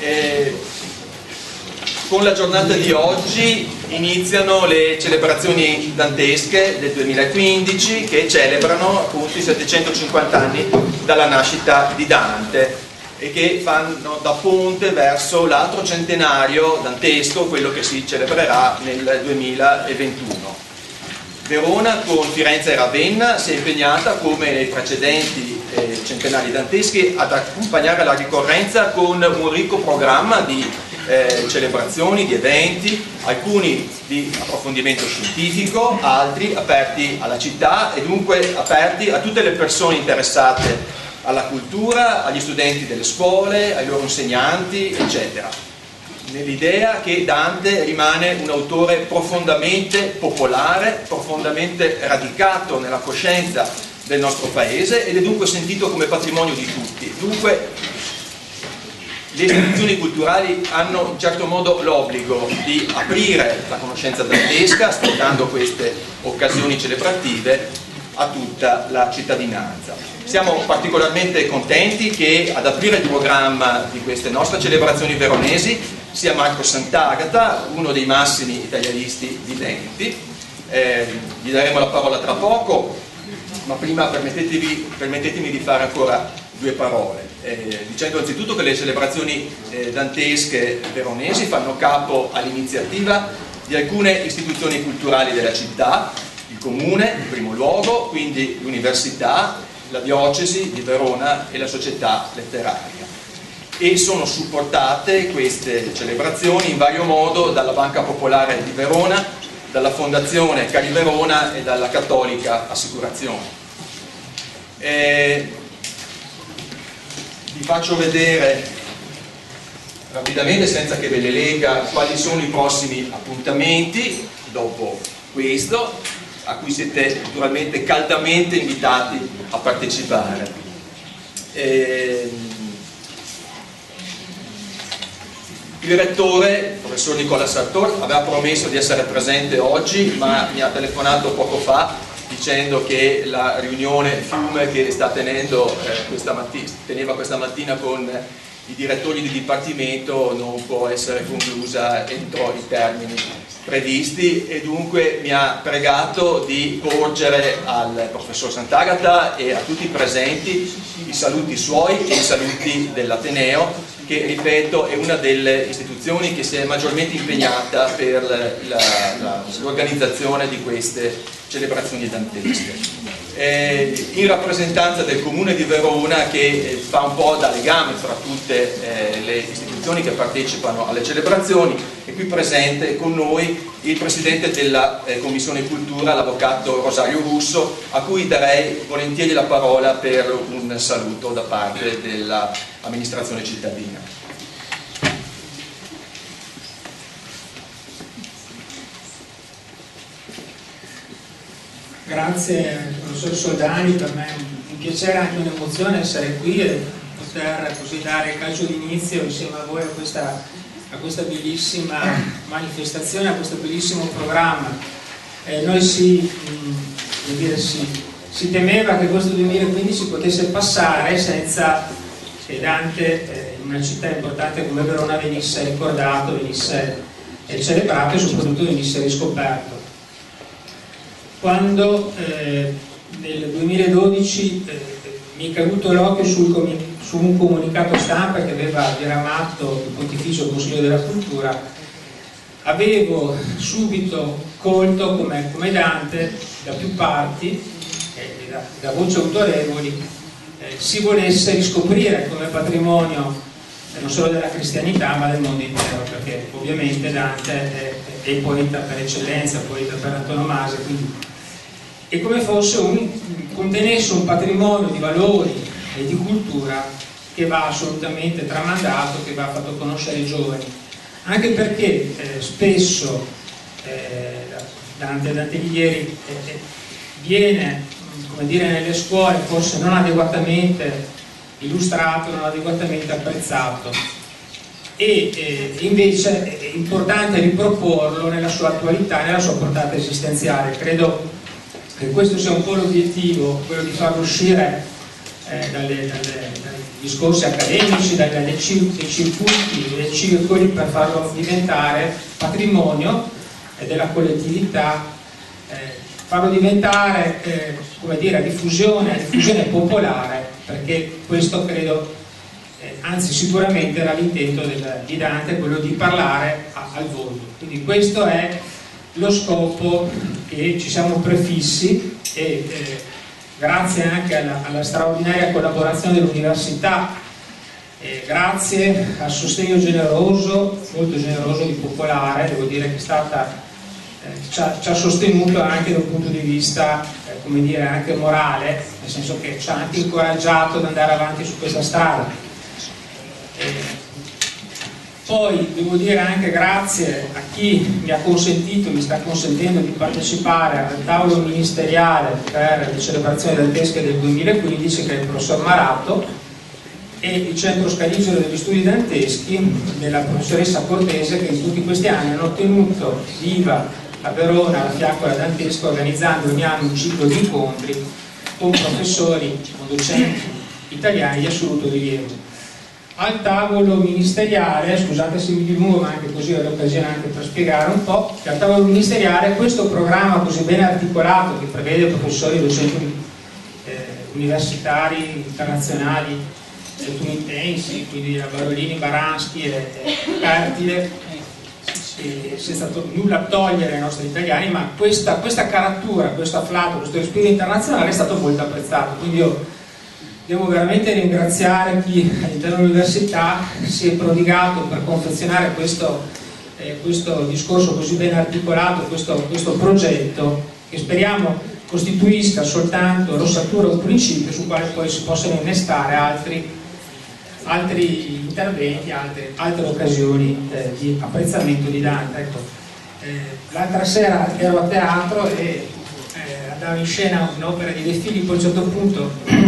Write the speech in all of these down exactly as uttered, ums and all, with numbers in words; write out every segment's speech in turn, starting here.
Eh, con la giornata di oggi iniziano le celebrazioni dantesche del duemilaquindici che celebrano appunto i settecentocinquanta anni dalla nascita di Dante e che fanno da ponte verso l'altro centenario dantesco, quello che si celebrerà nel duemilaventuno. Verona con Firenze e Ravenna si è impegnata, come nei precedenti eh, centenari danteschi, ad accompagnare la ricorrenza con un ricco programma di eh, celebrazioni, di eventi, alcuni di approfondimento scientifico, altri aperti alla città e dunque aperti a tutte le persone interessate alla cultura, agli studenti delle scuole, ai loro insegnanti, eccetera, nell'idea che Dante rimane un autore profondamente popolare, profondamente radicato nella coscienza del nostro paese ed è dunque sentito come patrimonio di tutti. Dunque le istituzioni culturali hanno in certo modo l'obbligo di aprire la conoscenza dantesca, sfruttando queste occasioni celebrative, a tutta la cittadinanza. Siamo particolarmente contenti che ad aprire il programma di queste nostre celebrazioni veronesi sia Marco Sant'Agata, uno dei massimi italianisti viventi. Eh, gli daremo la parola tra poco, ma prima permettetemi, permettetemi di fare ancora due parole, eh, dicendo anzitutto che le celebrazioni eh, dantesche veronesi fanno capo all'iniziativa di alcune istituzioni culturali della città, il Comune in primo luogo, quindi l'Università, la Diocesi di Verona e la Società Letteraria. E sono supportate queste celebrazioni in vario modo dalla Banca Popolare di Verona, dalla Fondazione Cari Verona e dalla Cattolica Assicurazione. Eh, vi faccio vedere rapidamente, senza che ve le legga, quali sono i prossimi appuntamenti dopo questo, a cui siete naturalmente caldamente invitati a partecipare. Eh, Il rettore, il professor Nicola Sartor, aveva promesso di essere presente oggi, ma mi ha telefonato poco fa dicendo che la riunione Fiume che sta tenendo eh, questa mattina, teneva questa mattina con i direttori di dipartimento non può essere conclusa entro i termini previsti e dunque mi ha pregato di porgere al professor Sant'Agata e a tutti i presenti i saluti suoi e i saluti dell'Ateneo, che ripeto è una delle istituzioni che si è maggiormente impegnata per l'organizzazione di queste celebrazioni dantesche. Eh, in rappresentanza del Comune di Verona, che eh, fa un po' da legame fra tutte eh, le istituzioni che partecipano alle celebrazioni, è qui presente con noi il Presidente della eh, Commissione Cultura, l'Avvocato Rosario Russo, a cui darei volentieri la parola per un saluto da parte dell'amministrazione cittadina. Grazie professor Soldani, per me è un piacere e anche un'emozione essere qui e poter così dare il calcio d'inizio insieme a voi a questa, a questa bellissima manifestazione, a questo bellissimo programma. Eh, noi si, mh, dire, si, si temeva che questo duemilaquindici potesse passare senza che Dante eh, in una città importante come Verona venisse ricordato, venisse eh, celebrato e soprattutto venisse riscoperto. Quando eh, nel duemiladodici eh, mi è caduto l'occhio sul su un comunicato stampa che aveva diramato il Pontificio Consiglio della Cultura, avevo subito colto come, come Dante da più parti, eh, da, da voci autorevoli, eh, si volesse riscoprire come patrimonio eh, non solo della cristianità ma del mondo intero, perché ovviamente Dante è, è il poeta per eccellenza, il poeta per antonomasia, quindi e come fosse un, contenesse un patrimonio di valori e di cultura che va assolutamente tramandato, che va fatto conoscere ai giovani, anche perché eh, spesso eh, Dante, Dante Alighieri eh, viene, come dire, nelle scuole forse non adeguatamente illustrato, non adeguatamente apprezzato e eh, invece è importante riproporlo nella sua attualità, nella sua portata esistenziale. Credo che questo sia un po' l'obiettivo, quello di farlo uscire eh, dalle, dalle, dai discorsi accademici, dai, dai circuiti, dai circoli, per farlo diventare patrimonio della collettività, eh, farlo diventare eh, come dire, a diffusione, a diffusione popolare, perché questo credo, eh, anzi sicuramente era l'intento di Dante, quello di parlare a, al volto. Quindi questo è lo scopo che ci siamo prefissi e eh, grazie anche alla, alla straordinaria collaborazione dell'università, eh, grazie al sostegno generoso, molto generoso di Popolare, devo dire che è stata, eh, ci, ha, ci ha sostenuto anche dal punto di vista, eh, come dire, anche morale, nel senso che ci ha anche incoraggiato ad andare avanti su questa strada. Eh, Poi devo dire anche grazie a chi mi ha consentito, mi sta consentendo di partecipare al tavolo ministeriale per le celebrazioni dantesche del duemilaquindici, che è il professor Marato, e il Centro Scaligero degli Studi Danteschi della professoressa Cortese, che in tutti questi anni hanno tenuto viva a Verona la fiaccola dantesca, organizzando ogni anno un ciclo di incontri con professori, con docenti italiani di assoluto rilievo. Al tavolo ministeriale, scusate se mi dilungo, ma anche così ho l'occasione anche per spiegare un po', che al tavolo ministeriale questo programma così ben articolato, che prevede professori, docenti eh, universitari, internazionali, statunitensi, quindi la Barolini, Baransky e Cartile, e senza to nulla togliere ai nostri italiani, ma questa, questa caratura, questo afflato, questo respiro internazionale è stato molto apprezzato. Quindi io devo veramente ringraziare chi all'interno dell'università si è prodigato per confezionare questo, eh, questo discorso così ben articolato, questo, questo progetto, che speriamo costituisca soltanto l'ossatura o un principio sul quale poi si possono innestare altri, altri interventi, altre, altre occasioni eh, di apprezzamento di Dante. Ecco, eh, l'altra sera ero a teatro e eh, andavo in scena un'opera di De Filippo. A un certo punto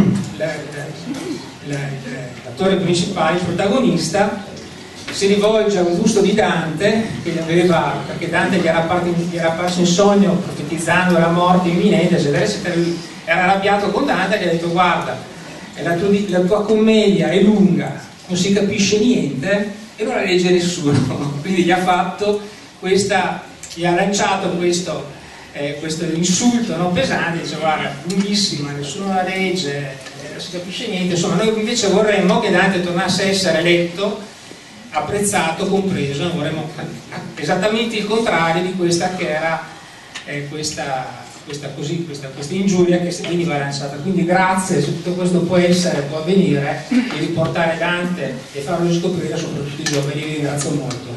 l'attore principale, il protagonista, si rivolge a un busto di Dante che gli aveva, perché Dante gli era, parte, gli era apparso in sogno profetizzando la morte imminente, eccetera, eccetera. Lui era arrabbiato con Dante e gli ha detto: guarda, la tua, la tua commedia è lunga, non si capisce niente e non la legge nessuno. Quindi gli ha fatto questa, gli ha lanciato questo Eh, questo insulto, no, pesante, dice: guarda, lunghissima, nessuno la legge, eh, non si capisce niente. Insomma, noi invece vorremmo che Dante tornasse a essere letto, apprezzato, compreso. Vorremmo esattamente il contrario di questa che era eh, questa, questa, così, questa, questa ingiuria che veniva lanciata. Quindi grazie, se tutto questo può essere, può avvenire, di riportare Dante e farlo scoprire soprattutto i giovani. Vi ringrazio molto.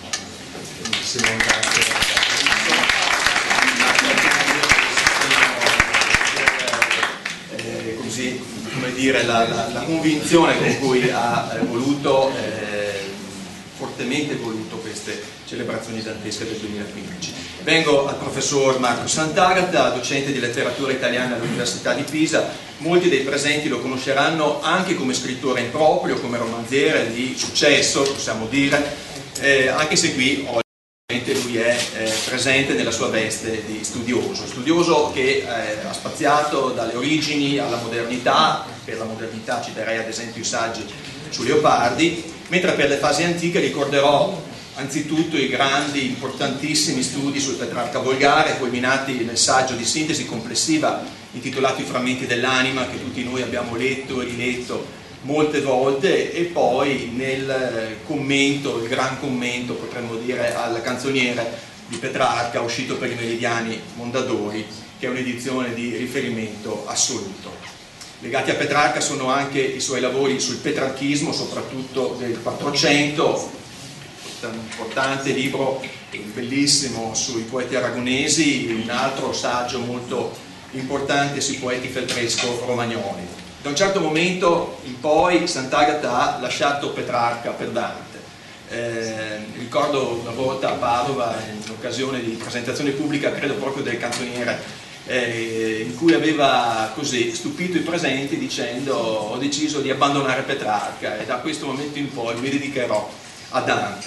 Grazie. Così, come dire, la, la, la convinzione con cui ha eh, voluto, eh, fortemente voluto queste celebrazioni dantesche del duemilaquindici. Vengo al professor Marco Sant'Agata, docente di letteratura italiana all'Università di Pisa. Molti dei presenti lo conosceranno anche come scrittore in proprio, come romanziere di successo, possiamo dire, eh, anche se qui oggi lui è eh, presente nella sua veste di studioso, studioso che eh, ha spaziato dalle origini alla modernità. Per la modernità citerei ad esempio i saggi su Leopardi, mentre per le fasi antiche ricorderò anzitutto i grandi, importantissimi studi sul Petrarca volgare, culminati nel saggio di sintesi complessiva intitolato I frammenti dell'anima, che tutti noi abbiamo letto e riletto molte volte, e poi nel commento, il gran commento potremmo dire, al canzoniere di Petrarca, uscito per i Meridiani Mondadori, che è un'edizione di riferimento assoluto. Legati a Petrarca sono anche i suoi lavori sul petrarchismo, soprattutto del Quattrocento, un importante libro bellissimo sui poeti aragonesi, un altro saggio molto importante sui poeti feltresco-romagnoli. Da un certo momento in poi Sant'Agata ha lasciato Petrarca per Dante. Eh, ricordo una volta a Padova, in occasione di presentazione pubblica, credo proprio del canzoniere, eh, in cui aveva così stupito i presenti dicendo: ho deciso di abbandonare Petrarca e da questo momento in poi mi dedicherò a Dante.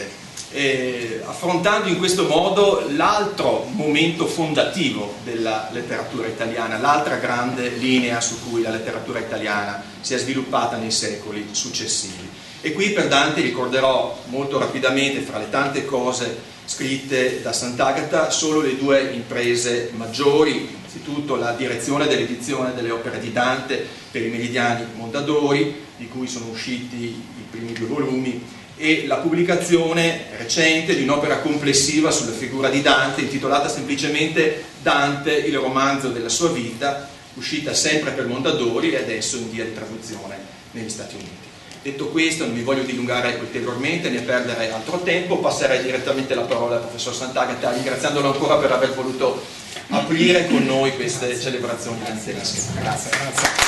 eh, affrontando in questo modo l'altro momento fondativo della letteratura italiana, l'altra grande linea su cui la letteratura italiana si è sviluppata nei secoli successivi. E qui per Dante ricorderò molto rapidamente, fra le tante cose scritte da Sant'Agata, solo le due imprese maggiori: innanzitutto la direzione dell'edizione delle opere di Dante per i Meridiani Mondadori, di cui sono usciti i primi due volumi, e la pubblicazione recente di un'opera complessiva sulla figura di Dante intitolata semplicemente Dante, il romanzo della sua vita, uscita sempre per Mondadori e adesso in via di traduzione negli Stati Uniti. Detto questo, non mi voglio dilungare ulteriormente né perdere altro tempo, passerei direttamente la parola al professor Sant'Agata, ringraziandolo ancora per aver voluto aprire con noi queste celebrazioni dantesche. Grazie. Grazie.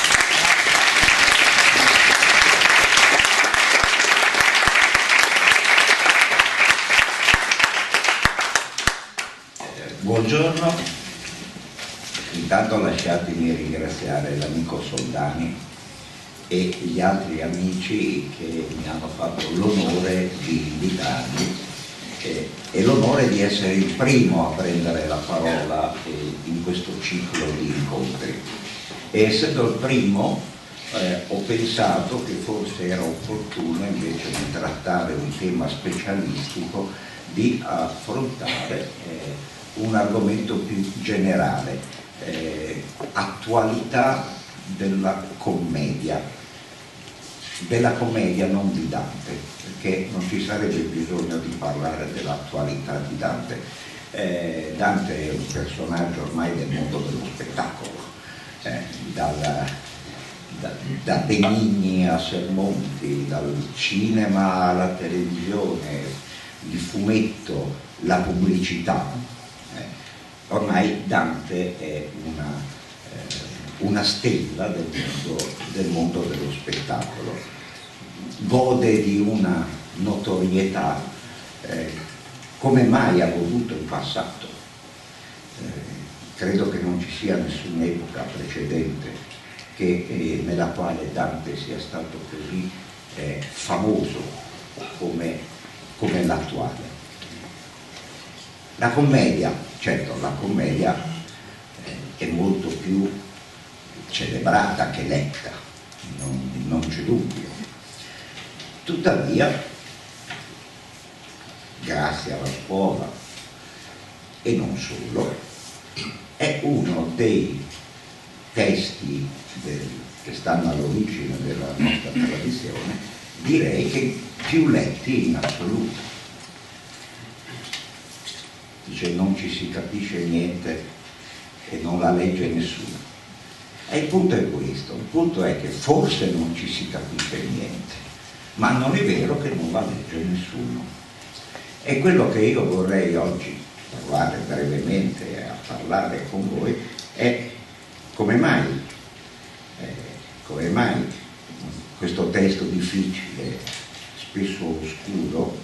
Buongiorno, intanto lasciatemi ringraziare l'amico Soldani e gli altri amici che mi hanno fatto l'onore di invitarmi eh, e l'onore di essere il primo a prendere la parola eh, in questo ciclo di incontri. E essendo il primo eh, ho pensato che forse era opportuno, invece di trattare un tema specialistico, di affrontare eh, un argomento più generale, eh, attualità della commedia, della commedia non di Dante, perché non ci sarebbe bisogno di parlare dell'attualità di Dante. Eh, Dante è un personaggio ormai del mondo dello spettacolo, eh, dal, da, da Benigni a Sermonti, dal cinema alla televisione, il fumetto, la pubblicità. Ormai Dante è una, eh, una stella del mondo, del mondo dello spettacolo, gode di una notorietà eh, come mai ha goduto in passato. Eh, credo che non ci sia nessuna epoca precedente che, eh, nella quale Dante sia stato così eh, famoso come, come l'attuale. La commedia, certo, la commedia eh, è molto più celebrata che letta, non, non c'è dubbio. Tuttavia, grazie alla scuola e non solo, è uno dei testi del, che stanno all'origine della nostra tradizione, direi che più letti in assoluto. Dice non ci si capisce niente e non la legge nessuno. E il punto è questo, il punto è che forse non ci si capisce niente, ma non è vero che non la legge nessuno. E quello che io vorrei oggi provare brevemente a parlare con voi è come mai, eh, come mai questo testo difficile, spesso oscuro,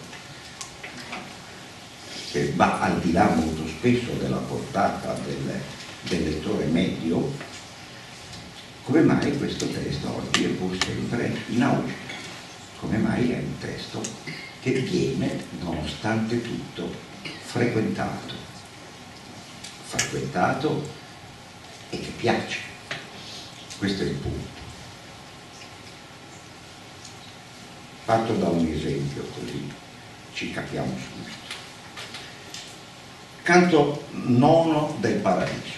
che va al di là molto spesso della portata del, del lettore medio, come mai questo testo oggi è pur sempre in auge, come mai è un testo che viene, nonostante tutto, frequentato, frequentato e che piace. Questo è il punto. Parto da un esempio così ci capiamo subito. Canto nono del Paradiso.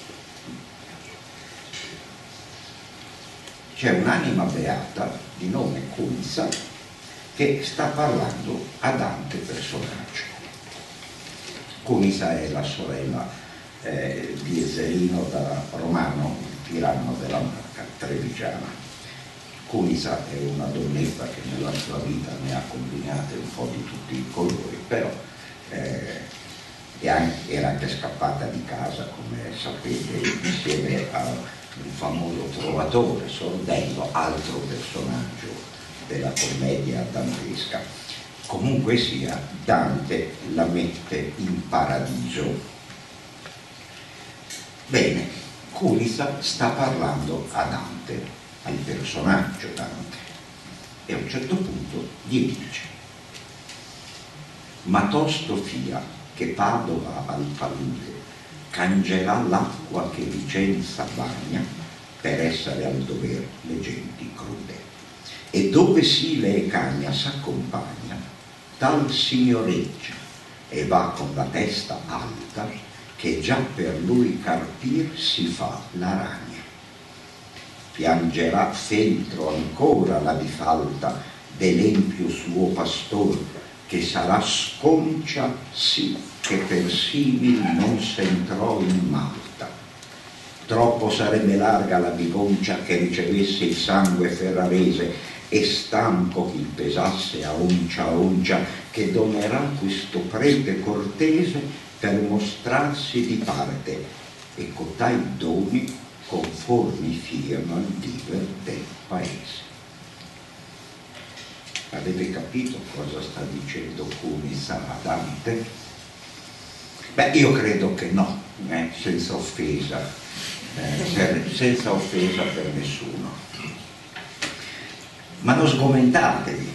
C'è un'anima beata di nome Cunza che sta parlando a Dante personaggio. Cunza è la sorella eh, di Eserino da Romano, il tiranno della Marca trevigiana. Cunza è una donnetta che nella sua vita ne ha combinate un po' di tutti i colori, però eh, era anche scappata di casa, come sapete, insieme a un famoso trovatore, Sordello, altro personaggio della commedia dantesca. Comunque sia, Dante la mette in paradiso. Bene, Cunza sta parlando a Dante, al personaggio Dante, e a un certo punto gli dice: ma tosto fia che Padova al palude cangerà l'acqua che Vicenza bagna, per essere al dover le genti crude. E dove Sile e Cagna s'accompagna, tal signoreggia e va con la testa alta, che già per lui carpir si fa la ragna. Piangerà feltro ancora la difalta dell'empio suo pastor, che sarà sconcia sì che per simil non s'entrò in Malta. Troppo sarebbe larga la bigoncia che ricevesse il sangue ferrarese, e stanco chi pesasse a oncia a oncia, che donerà questo prete cortese per mostrarsi di parte, e cotai doni conformi fiano al viver del paese. Avete capito cosa sta dicendo Cunica a Dante? Beh, io credo che no, eh, senza offesa, eh, per, senza offesa per nessuno. Ma non sgomentatevi.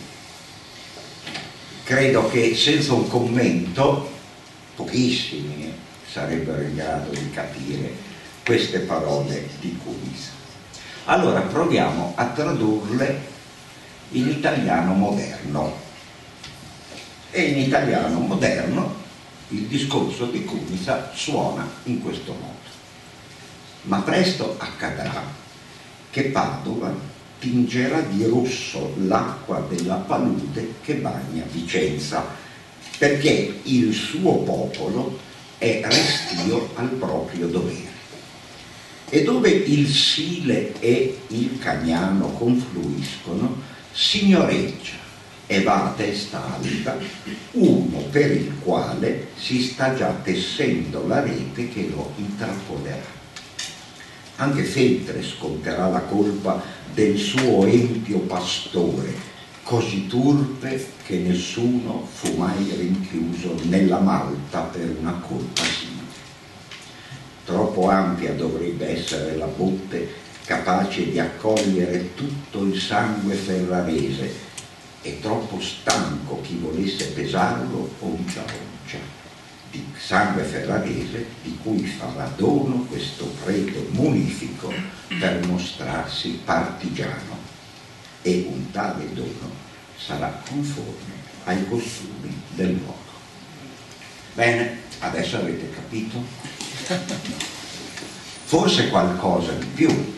Credo che senza un commento pochissimi sarebbero in grado di capire queste parole di Cunica. Allora proviamo a tradurle in italiano moderno. E in italiano moderno il discorso di Cunica suona in questo modo. Ma presto accadrà che Padova tingerà di rosso l'acqua della palude che bagna Vicenza, perché il suo popolo è restio al proprio dovere. E dove il Sile e il Cagnano confluiscono, signoreggia e va a testa alta uno per il quale si sta già tessendo la rete che lo intrappolerà. Anche Feltre sconterà la colpa del suo empio pastore, così turpe che nessuno fu mai rinchiuso nella Malta per una colpa simile. Troppo ampia dovrebbe essere la botte capace di accogliere tutto il sangue ferrarese, e troppo stanco chi volesse pesarlo oncia oncia, di sangue ferrarese di cui farà dono questo prete munifico per mostrarsi partigiano, e un tale dono sarà conforme ai costumi del luogo. Bene, adesso avete capito? Forse qualcosa di più,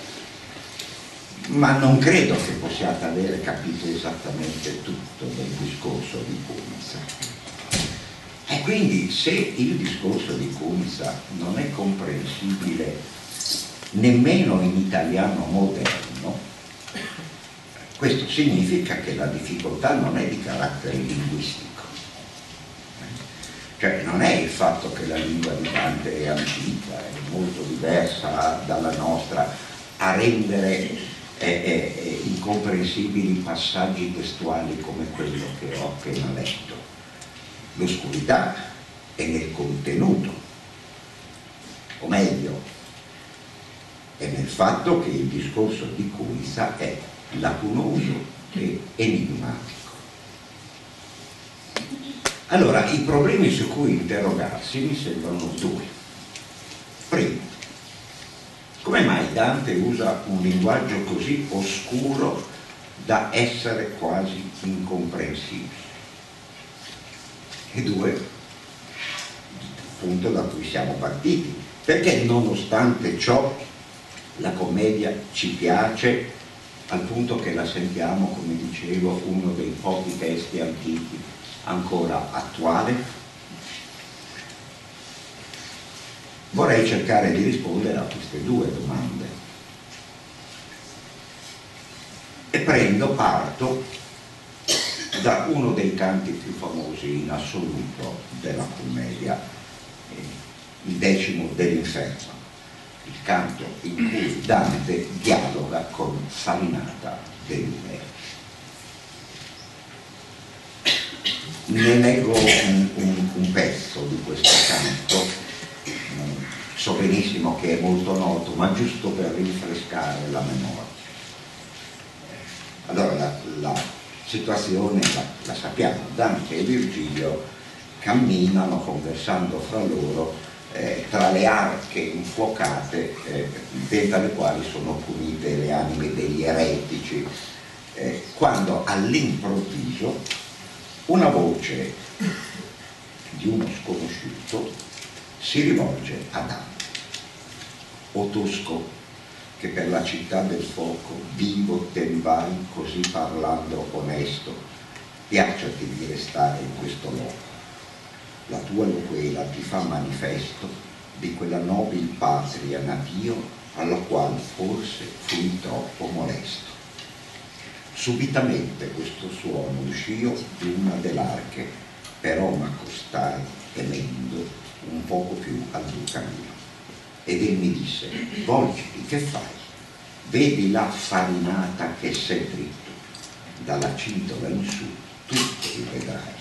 ma non credo che possiate avere capito esattamente tutto del discorso di Cunica. E quindi se il discorso di Cunica non è comprensibile nemmeno in italiano moderno, questo significa che la difficoltà non è di carattere linguistico. Cioè non è il fatto che la lingua di Dante è antica, è molto diversa dalla nostra, a rendere eh, eh, incomprensibili passaggi testuali come quello che ho appena letto. L'oscurità è nel contenuto, o meglio, è nel fatto che il discorso di Cunica è lacunoso e enigmatico. Allora, i problemi su cui interrogarsi mi sembrano due. Primo, come mai Dante usa un linguaggio così oscuro da essere quasi incomprensibile? E due, il punto da cui siamo partiti, perché nonostante ciò la commedia ci piace al punto che la sentiamo, come dicevo, uno dei pochi testi antichi ancora attuale? Vorrei cercare di rispondere a queste due domande e prendo parto da uno dei canti più famosi in assoluto della commedia, il decimo dell'Inferno, il canto in cui Dante dialoga con Farinata dell'Umero. Ne leggo un, un, un pezzo di questo canto, so benissimo che è molto noto, ma giusto per rinfrescare la memoria. Allora, la, la situazione la, la sappiamo, Dante e Virgilio camminano conversando fra loro eh, tra le arche infuocate eh, dentro le quali sono punite le anime degli eretici, eh, quando all'improvviso una voce di uno sconosciuto si rivolge a Dante: o Tosco, che per la città del fuoco vivo te ne vai così parlando onesto, piacciati di restare in questo loco. La tua loquela ti fa manifesto di quella nobil patria natio alla quale forse fui troppo molesto. Subitamente questo suono uscìo di una dell'arche, però m'accostai temendo un poco più al duca mio. Ed egli mi disse: volgiti, che fai? Vedi la farinata che sei dritto, dalla cintola in su tutto li vedrai.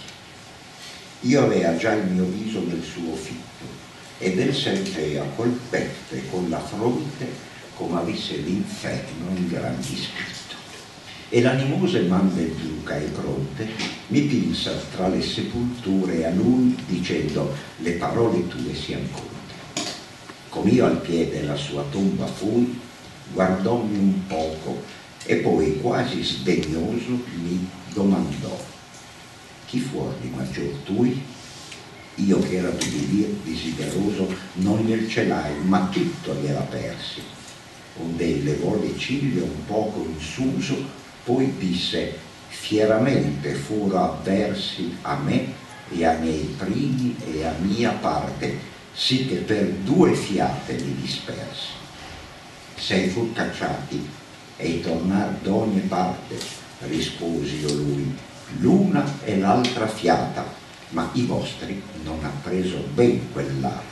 Io avea già il mio viso nel suo fitto, ed el sentea col petto e con la fronte come avesse l'inferno in gran dispetto. E l'animose man del duca e pronte mi pinsa tra le sepolture a lui, dicendo: le parole tue sian conte. Com'io al piede la sua tomba fui, guardommi un poco e poi quasi sdegnoso mi domandò: chi fuor di maggior tui? Io che era di dir desideroso non gliel celai, ma tutto gliela persi. Onde levò le ciglia un poco in suso, poi disse: fieramente furo avversi a me e a miei primi e a mia parte, sì che per due fiate li dispersi. Sei fur cacciati e tornar d'ogni parte, risposi io lui, l'una e l'altra fiata, ma i vostri non ha preso ben quell'arte.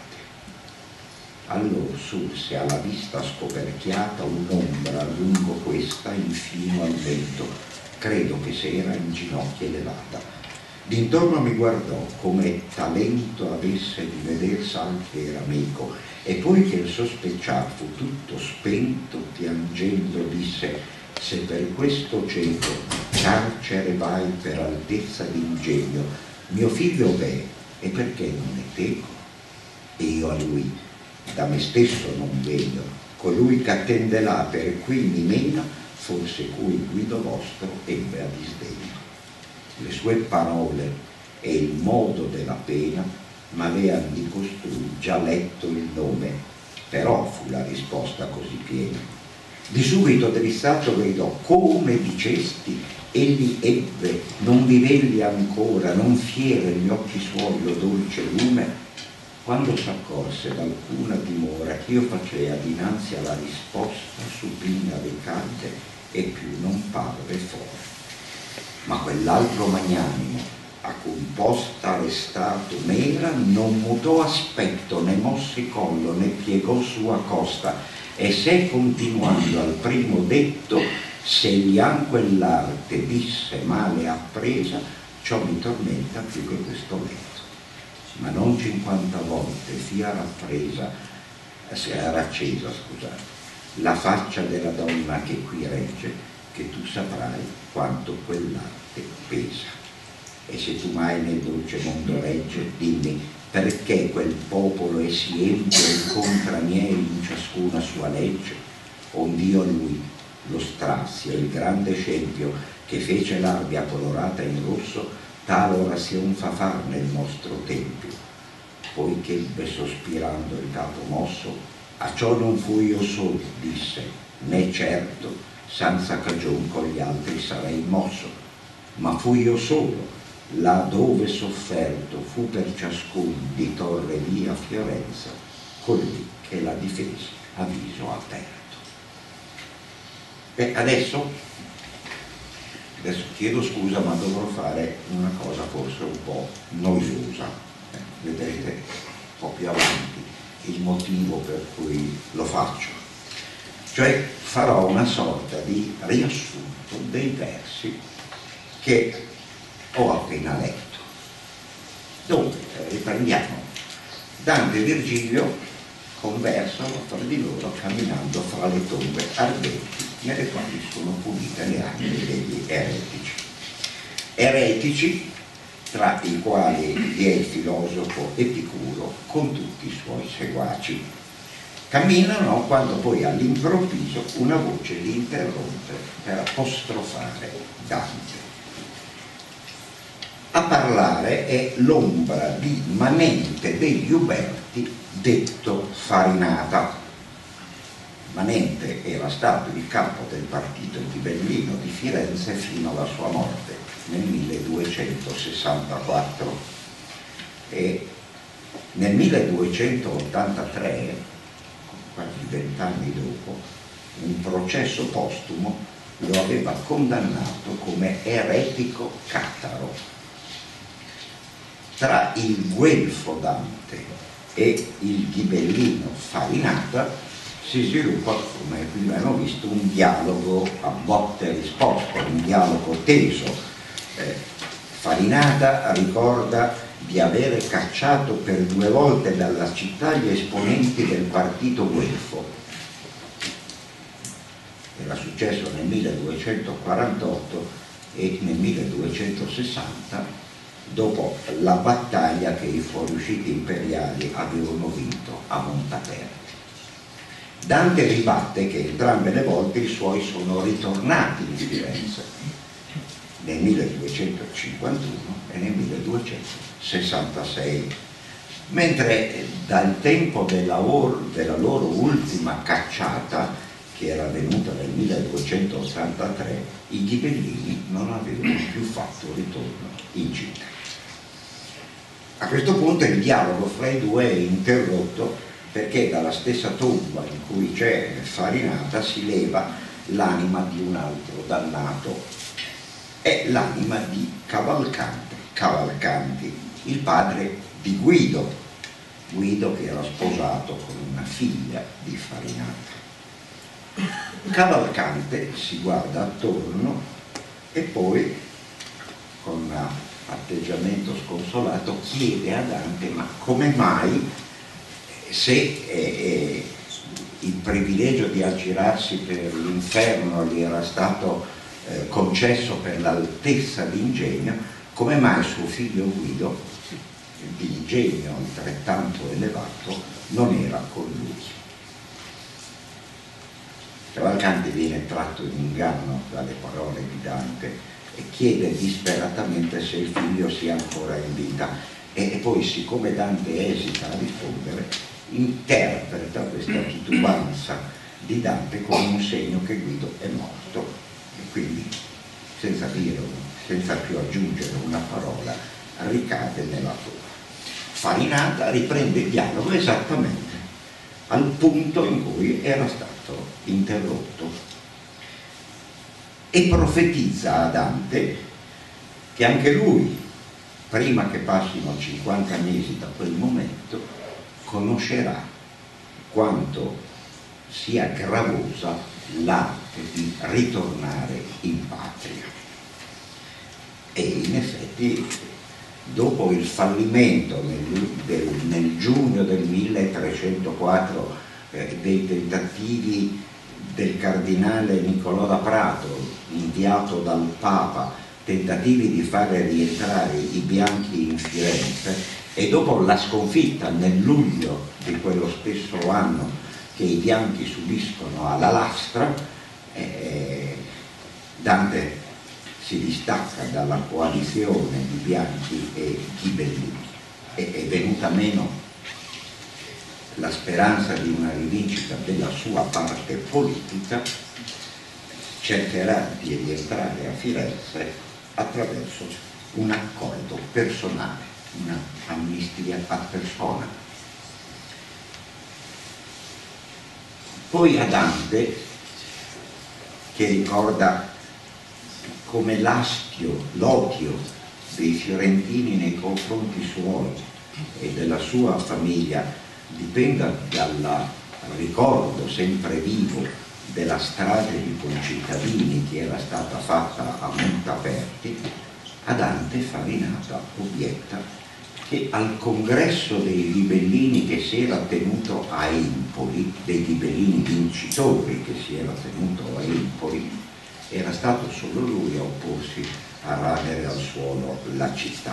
Allora sorse alla vista scoperchiata un'ombra lungo questa infino al vento, credo che s'era in ginocchia elevata. D'intorno mi guardò come talento avesse di vedersi anche era amico, e poi che il sospecciar fu tutto spento, piangendo disse: se per questo cieco carcere vai per altezza d'ingegno, mio figlio bè, e perché non è teco? E io a lui: da me stesso non vedo, colui che attende là per cui mi mena, forse cui guido vostro ebbe a disdegno. Le sue parole e il modo della pena m'avean di costui già letto il nome, però fu la risposta così piena. Di subito drizzato gridò: come dicesti? Egli ebbe, non vivelli ancora, non fiere gli occhi suoi lo dolce lume, quando s'accorse d'alcuna dimora ch'io facea dinanzi alla risposta supina decante, e più non parve fuori. Ma quell'altro magnanimo, a cui posta restato m'era, non mutò aspetto, né mosse collo, né piegò sua costa, e se continuando al primo detto, se gli han quell'arte disse male appresa, ciò mi tormenta più che questo letto. Ma non cinquanta volte sia rappresa, sia raccesa, scusate, la faccia della donna che qui regge, che tu saprai quanto quell'arte pesa. E se tu mai nel dolce mondo regge, dimmi perché quel popolo è si empio e contra miei in ciascuna sua legge, ond'io lui lo strazio, il grande scempio che fece l'arbia colorata in rosso, tal orazion fa far nel nostro tempio. Poi che ebbe sospirando il capo mosso: a ciò non fui io solo, disse, né certo senza cagion con gli altri sarei mosso, ma fui io solo, là dove sofferto fu per ciascun di torre via Fiorenza, colui che la difese a viso aperto. E adesso, adesso chiedo scusa, ma dovrò fare una cosa forse un po' noiosa, eh, vedrete un po' più avanti il motivo per cui lo faccio. Cioè farò una sorta di riassunto dei versi che ho appena letto, dove riprendiamo Dante e Virgilio conversano fra di loro camminando fra le tombe ardenti nelle quali sono punite le anime degli eretici. eretici, tra i quali vi è il filosofo Epicuro con tutti i suoi seguaci. Camminano quando poi all'improvviso una voce li interrompe per apostrofare Dante. A parlare è l'ombra di Manente degli Uberti, detto Farinata. Manente era stato il capo del partito ghibellino di Firenze fino alla sua morte nel milleduecentosessantaquattro, e nel milleduecentottantatré, quasi vent'anni dopo, un processo postumo lo aveva condannato come eretico cataro. Tra il guelfo Dante e il ghibellino Farinata si sviluppa, come abbiamo visto, un dialogo a botte e risposte, un dialogo teso. Eh, Farinata ricorda di avere cacciato per due volte dalla città gli esponenti del partito guelfo. Era successo nel milleduecentoquarantotto e nel milleduecentosessanta, dopo la battaglia che i fuoriusciti imperiali avevano vinto a Montaperti. Dante ribatte che entrambe le volte i suoi sono ritornati in Firenze, nel milleduecentocinquantuno e nel milleduecentosessantasei, mentre dal tempo della, or, della loro ultima cacciata, che era avvenuta nel milleduecentottantatré, i ghibellini non avevano più fatto ritorno in città. A questo punto il dialogo fra i due è interrotto perché dalla stessa tomba in cui c'è Farinata si leva l'anima di un altro dannato. È l'anima di Cavalcante, Cavalcanti, il padre di Guido, Guido che era sposato con una figlia di Farinata. Cavalcante si guarda attorno e poi, con atteggiamento sconsolato, chiede a Dante ma come mai, se eh, il privilegio di aggirarsi per l'inferno gli era stato eh, concesso per l'altezza d'ingegno, come mai suo figlio Guido, di ingegno altrettanto elevato, non era con lui. Cavalcanti viene tratto in inganno dalle parole di Dante e chiede disperatamente se il figlio sia ancora in vita, e poi, siccome Dante esita a rispondere, interpreta questa titubanza di Dante come un segno che Guido è morto, e quindi senza dire, senza più aggiungere una parola, ricade nella tomba. Farinata riprende il dialogo esattamente al punto in cui era stato interrotto e profetizza a Dante che anche lui, prima che passino cinquanta mesi da quel momento, conoscerà quanto sia gravosa l'arte di ritornare in patria. E in effetti, dopo il fallimento nel, del, nel giugno del milletrecentoquattro eh, dei tentativi del cardinale Niccolò da Prato, inviato dal Papa, tentativi di fare rientrare i bianchi in Firenze, e dopo la sconfitta nel luglio di quello stesso anno che i bianchi subiscono alla Lastra, eh, Dante si distacca dalla coalizione di bianchi e ghibellini, e è venuta meno la speranza di una rivincita della sua parte politica, cercherà di rientrare a Firenze attraverso un accordo personale, una amnistia a persona. Poi a Dante, che ricorda come l'astio, l'odio dei fiorentini nei confronti suoi e della sua famiglia dipenda dal ricordo sempre vivo della strage di concittadini che era stata fatta a Montaperti, a Dante Farinata obietta che al congresso dei ghibellini che si era tenuto a Empoli, dei ghibellini vincitori che si era tenuto a Empoli, era stato solo lui a opporsi a radere al suolo la città.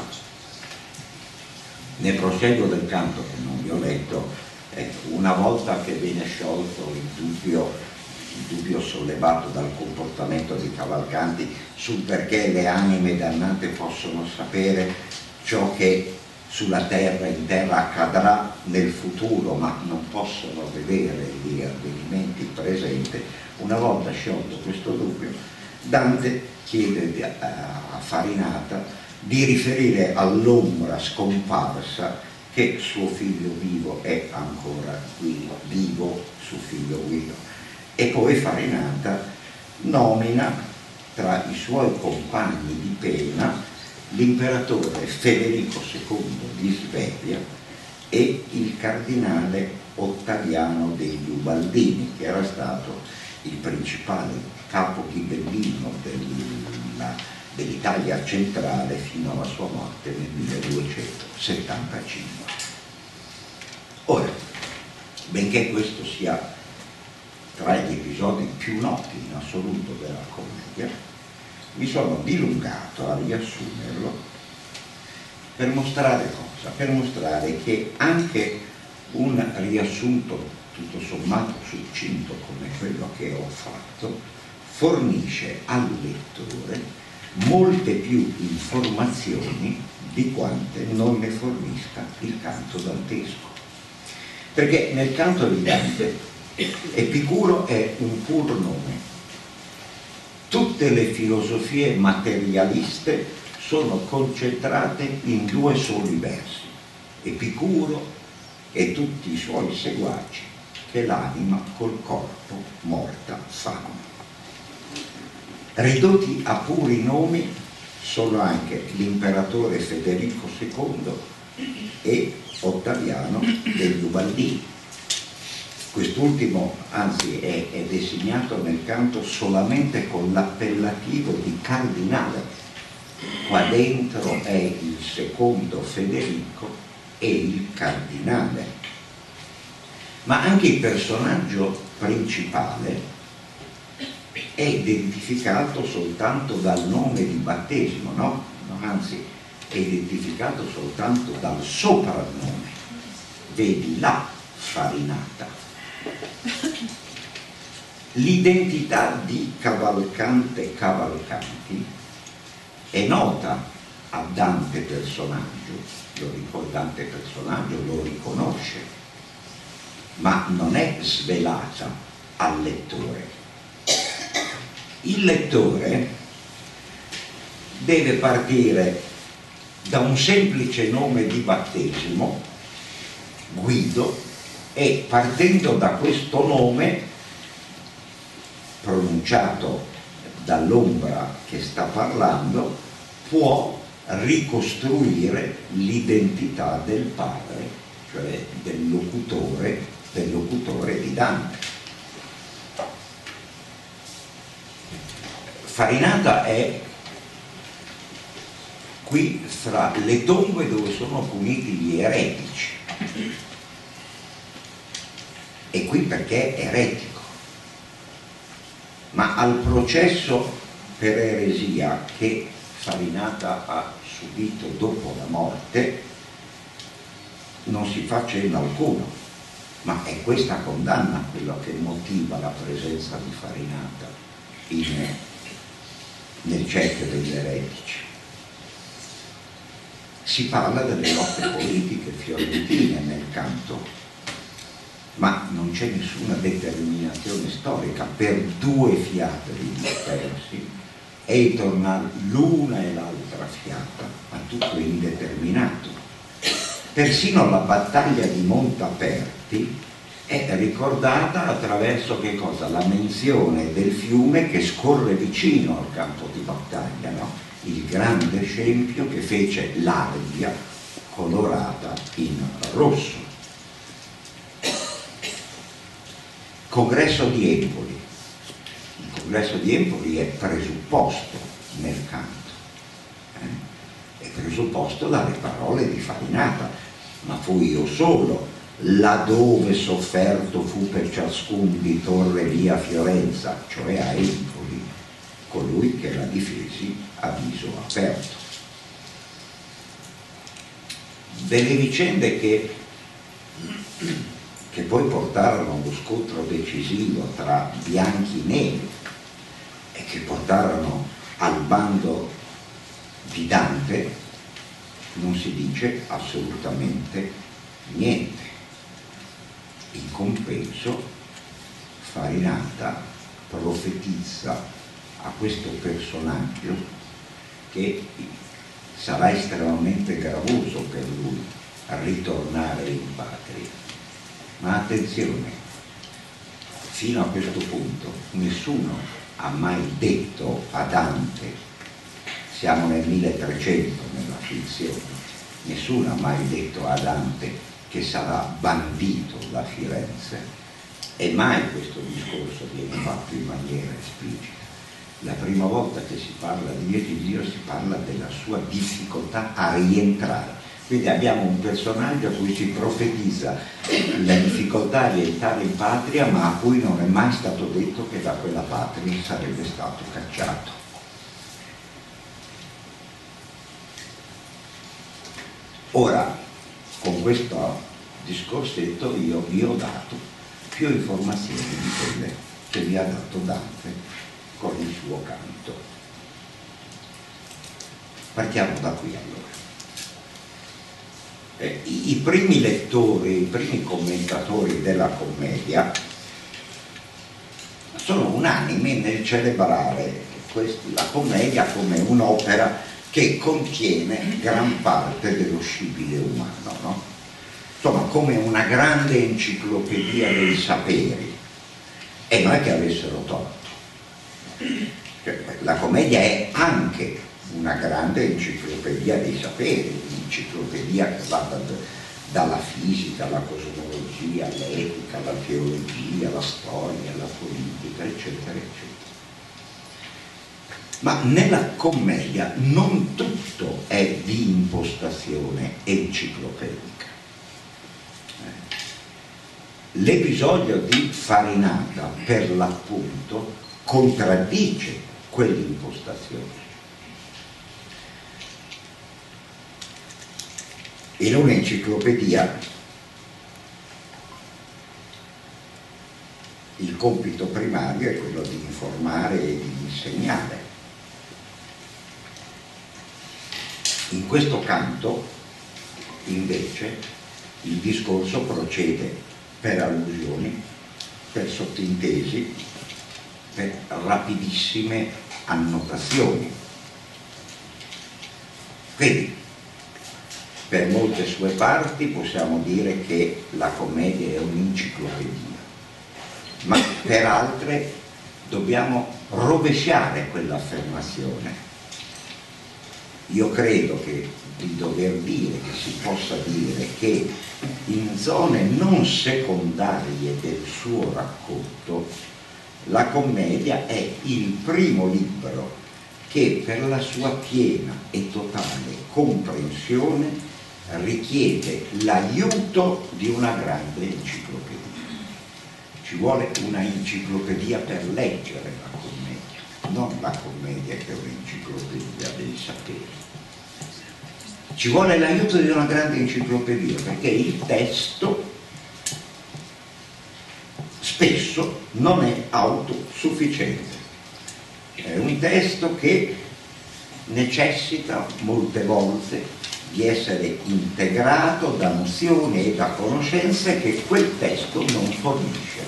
Nel proseguo del canto, che non vi ho letto, ecco, una volta che viene sciolto il dubbio, il dubbio sollevato dal comportamento di Cavalcanti sul perché le anime dannate possono sapere ciò che sulla terra, in terra accadrà nel futuro, ma non possono vedere gli avvenimenti presenti, una volta sciolto questo dubbio, Dante chiede a Farinata di riferire all'ombra scomparsa che suo figlio vivo è ancora qui, vivo suo figlio Guido. E poi Farinata nomina tra i suoi compagni di pena l'imperatore Federico secondo di Svevia e il cardinale Ottaviano degli Ubaldini, che era stato il principale capo ghibellino dell'Italia centrale fino alla sua morte nel milleduecentosettantacinque. Ora, benché questo sia tra gli episodi più noti in assoluto della commedia, mi sono dilungato a riassumerlo per mostrare cosa? Per mostrare che anche un riassunto tutto sommato succinto come quello che ho fatto fornisce al lettore molte più informazioni di quante non ne fornisca il canto dantesco. Perché nel canto di Dante Epicuro è un pur nome. Tutte le filosofie materialiste sono concentrate in due soli versi: Epicuro e tutti i suoi seguaci che l'anima col corpo morta fanno. Ridotti a puri nomi sono anche l'imperatore Federico secondo e Ottaviano degli Ubaldini. Quest'ultimo anzi è, è designato nel canto solamente con l'appellativo di cardinale. Qua dentro è il secondo Federico e il cardinale. Ma anche il personaggio principale è identificato soltanto dal nome di battesimo, no? No, anzi è identificato soltanto dal soprannome. Vedi la Farinata. L'identità di Cavalcante Cavalcanti è nota a Dante personaggio, lo ricorda Dante personaggio, lo riconosce, ma non è svelata al lettore. Il lettore deve partire da un semplice nome di battesimo, Guido, e partendo da questo nome pronunciato dall'ombra che sta parlando può ricostruire l'identità del padre, cioè del locutore, del locutore di Dante. Farinata è qui fra le tombe dove sono puniti gli eretici, e qui perché è eretico, ma al processo per eresia che Farinata ha subito dopo la morte non si fa cenno alcuno, ma è questa condanna quello che motiva la presenza di Farinata in, nel cerchio degli eretici. Si parla delle lotte politiche fiorentine nel canto, ma non c'è nessuna determinazione storica. Per due fiate di dispersi e tornare l'una e l'altra fiata, ma tutto indeterminato. Persino la battaglia di Montaperti è ricordata attraverso che cosa? La menzione del fiume che scorre vicino al campo di battaglia, no? Il grande scempio che fece l'Ardia colorata in rosso. Congresso di Empoli. Il congresso di Empoli è presupposto nel canto, eh? È presupposto dalle parole di Farinata: ma fui io solo, laddove sofferto fu per ciascun di torre via Fiorenza, cioè a Empoli, colui che la difesi a viso aperto. Delle vicende che, che poi portarono allo scontro decisivo tra bianchi e neri e che portarono al bando di Dante non si dice assolutamente niente. In compenso Farinata profetizza a questo personaggio che sarà estremamente gravoso per lui ritornare in patria. Ma attenzione, fino a questo punto nessuno ha mai detto a Dante, siamo nel milletrecento nella finzione, nessuno ha mai detto a Dante che sarà bandito da Firenze, e mai questo discorso viene fatto in maniera esplicita. La prima volta che si parla di Virgilio si parla della sua difficoltà a rientrare. Quindi abbiamo un personaggio a cui si profetizza la difficoltà a rientrare in patria, ma a cui non è mai stato detto che da quella patria sarebbe stato cacciato. Ora, con questo discorsetto io vi ho dato più informazioni di quelle che vi ha dato Dante con il suo canto. Partiamo da qui allora. Eh, i, i primi lettori, i primi commentatori della commedia sono unanimi nel celebrare quest- la commedia come un'opera che contiene gran parte dello scibile umano, no? Insomma, come una grande enciclopedia dei saperi, e non è che avessero torto. Cioè, la commedia è anche una grande enciclopedia dei saperi, un'enciclopedia che va da, dalla fisica alla cosmologia, all'etica, alla teologia, alla storia, alla politica, eccetera, eccetera. Ma nella commedia non tutto è di impostazione enciclopedica. L'episodio di Farinata, per l'appunto, contraddice quell'impostazione. In un'enciclopedia il compito primario è quello di informare e di insegnare. In questo canto, invece, il discorso procede per allusioni, per sottintesi, per rapidissime annotazioni. Quindi, per molte sue parti possiamo dire che la commedia è un'enciclopedia, ma per altre dobbiamo rovesciare quell'affermazione. Io credo che di dover dire, che si possa dire che in zone non secondarie del suo racconto la commedia è il primo libro che per la sua piena e totale comprensione richiede l'aiuto di una grande enciclopedia. Ci vuole una enciclopedia per leggere la commedia, non la commedia che è un'enciclopedia dei saperi. Ci vuole l'aiuto di una grande enciclopedia perché il testo spesso non è autosufficiente. È un testo che necessita molte volte di essere integrato da nozioni e da conoscenze che quel testo non fornisce.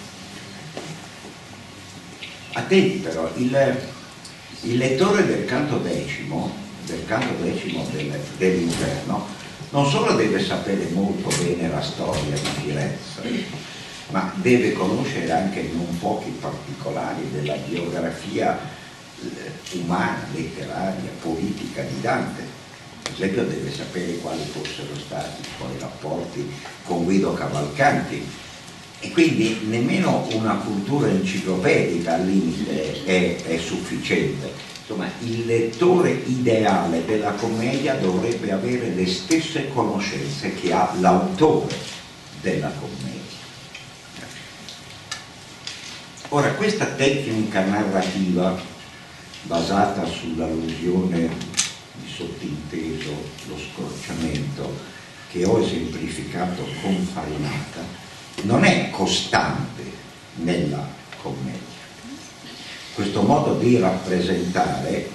Attenti però, il, il lettore del canto decimo del canto decimo del, dell'inferno non solo deve sapere molto bene la storia di Firenze, ma deve conoscere anche non pochi particolari della biografia umana, letteraria, politica di Dante. Per esempio deve sapere quali fossero stati i suoi rapporti con Guido Cavalcanti, e quindi nemmeno una cultura enciclopedica al limite è, è sufficiente. Insomma, il lettore ideale della commedia dovrebbe avere le stesse conoscenze che ha l'autore della commedia. Ora, questa tecnica narrativa basata sull'allusione di sottinteso, lo scorciamento, che ho esemplificato con Farinata, non è costante nella commedia. Questo modo di rappresentare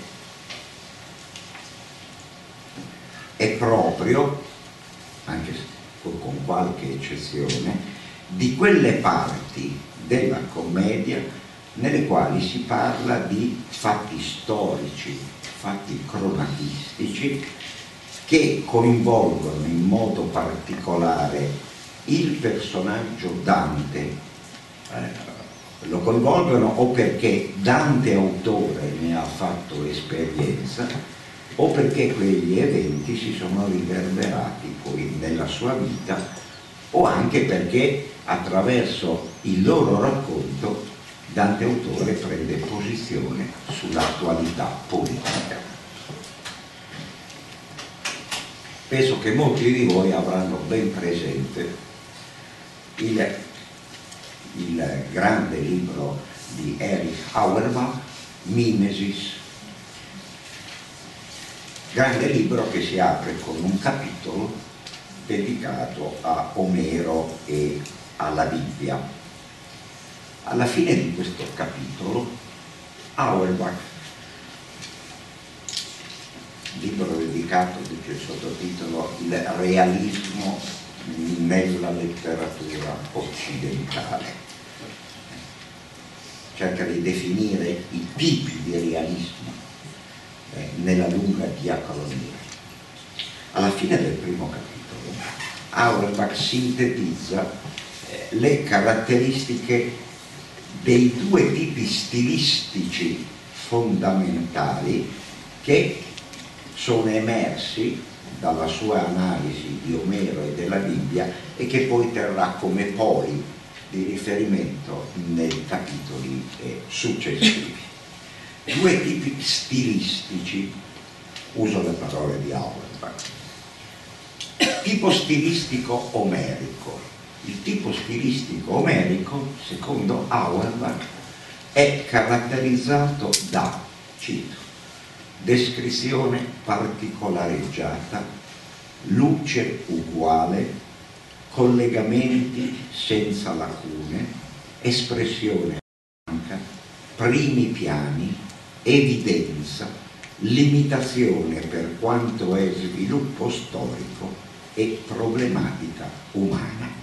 è proprio, anche con qualche eccezione, di quelle parti della commedia nelle quali si parla di fatti storici, fatti cronatistici, che coinvolgono in modo particolare il personaggio Dante. Eh, lo coinvolgono o perché Dante autore ne ha fatto esperienza, o perché quegli eventi si sono riverberati poi nella sua vita, o anche perché attraverso il loro racconto Dante autore prende posizione sull'attualità politica. Penso che molti di voi avranno ben presente il, il grande libro di Erich Auerbach, Mimesis, grande libro che si apre con un capitolo dedicato a Omero e alla Bibbia. Alla fine di questo capitolo Auerbach, libro dedicato, dice il sottotitolo, il realismo nella letteratura occidentale, cerca di definire i tipi di realismo eh, nella lunga diacronia. Alla fine del primo capitolo Auerbach sintetizza eh, le caratteristiche dei due tipi stilistici fondamentali che sono emersi dalla sua analisi di Omero e della Bibbia e che poi terrà come poli di riferimento nei capitoli eh, successivi. Due tipi stilistici, uso le parole di Auerbach. Tipo stilistico omerico. Il tipo stilistico omerico, secondo Auerbach, è caratterizzato da, cito, descrizione particolareggiata, luce uguale, collegamenti senza lacune, espressione franca, primi piani, evidenza, limitazione per quanto è sviluppo storico e problematica umana.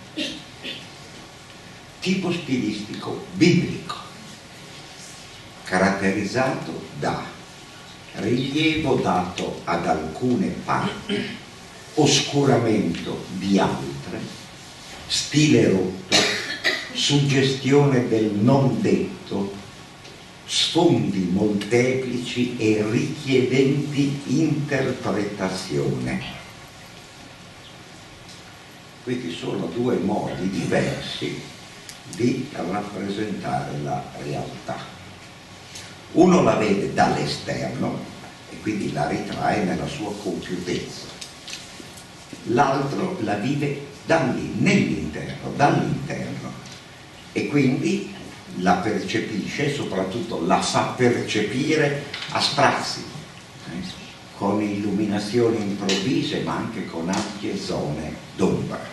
Tipo stilistico biblico, caratterizzato da rilievo dato ad alcune parti, oscuramento di altre, stile rotto, suggestione del non detto, sfondi molteplici e richiedenti interpretazione. Questi sono due modi diversi di rappresentare la realtà. Uno la vede dall'esterno e quindi la ritrae nella sua compiutezza, l'altro la vive nell'interno, dall'interno, e quindi la percepisce e soprattutto la fa percepire a sprazzi, eh, con illuminazioni improvvise ma anche con ampie zone d'ombra.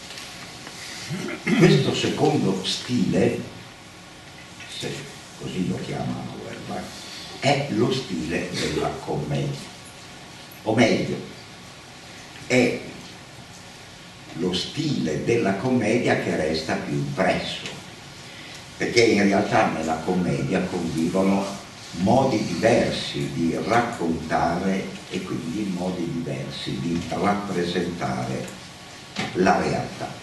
Questo secondo stile, se così lo chiama Auerbach, è lo stile della commedia, o meglio, è lo stile della commedia che resta più impresso, perché in realtà nella commedia convivono modi diversi di raccontare e quindi modi diversi di rappresentare la realtà.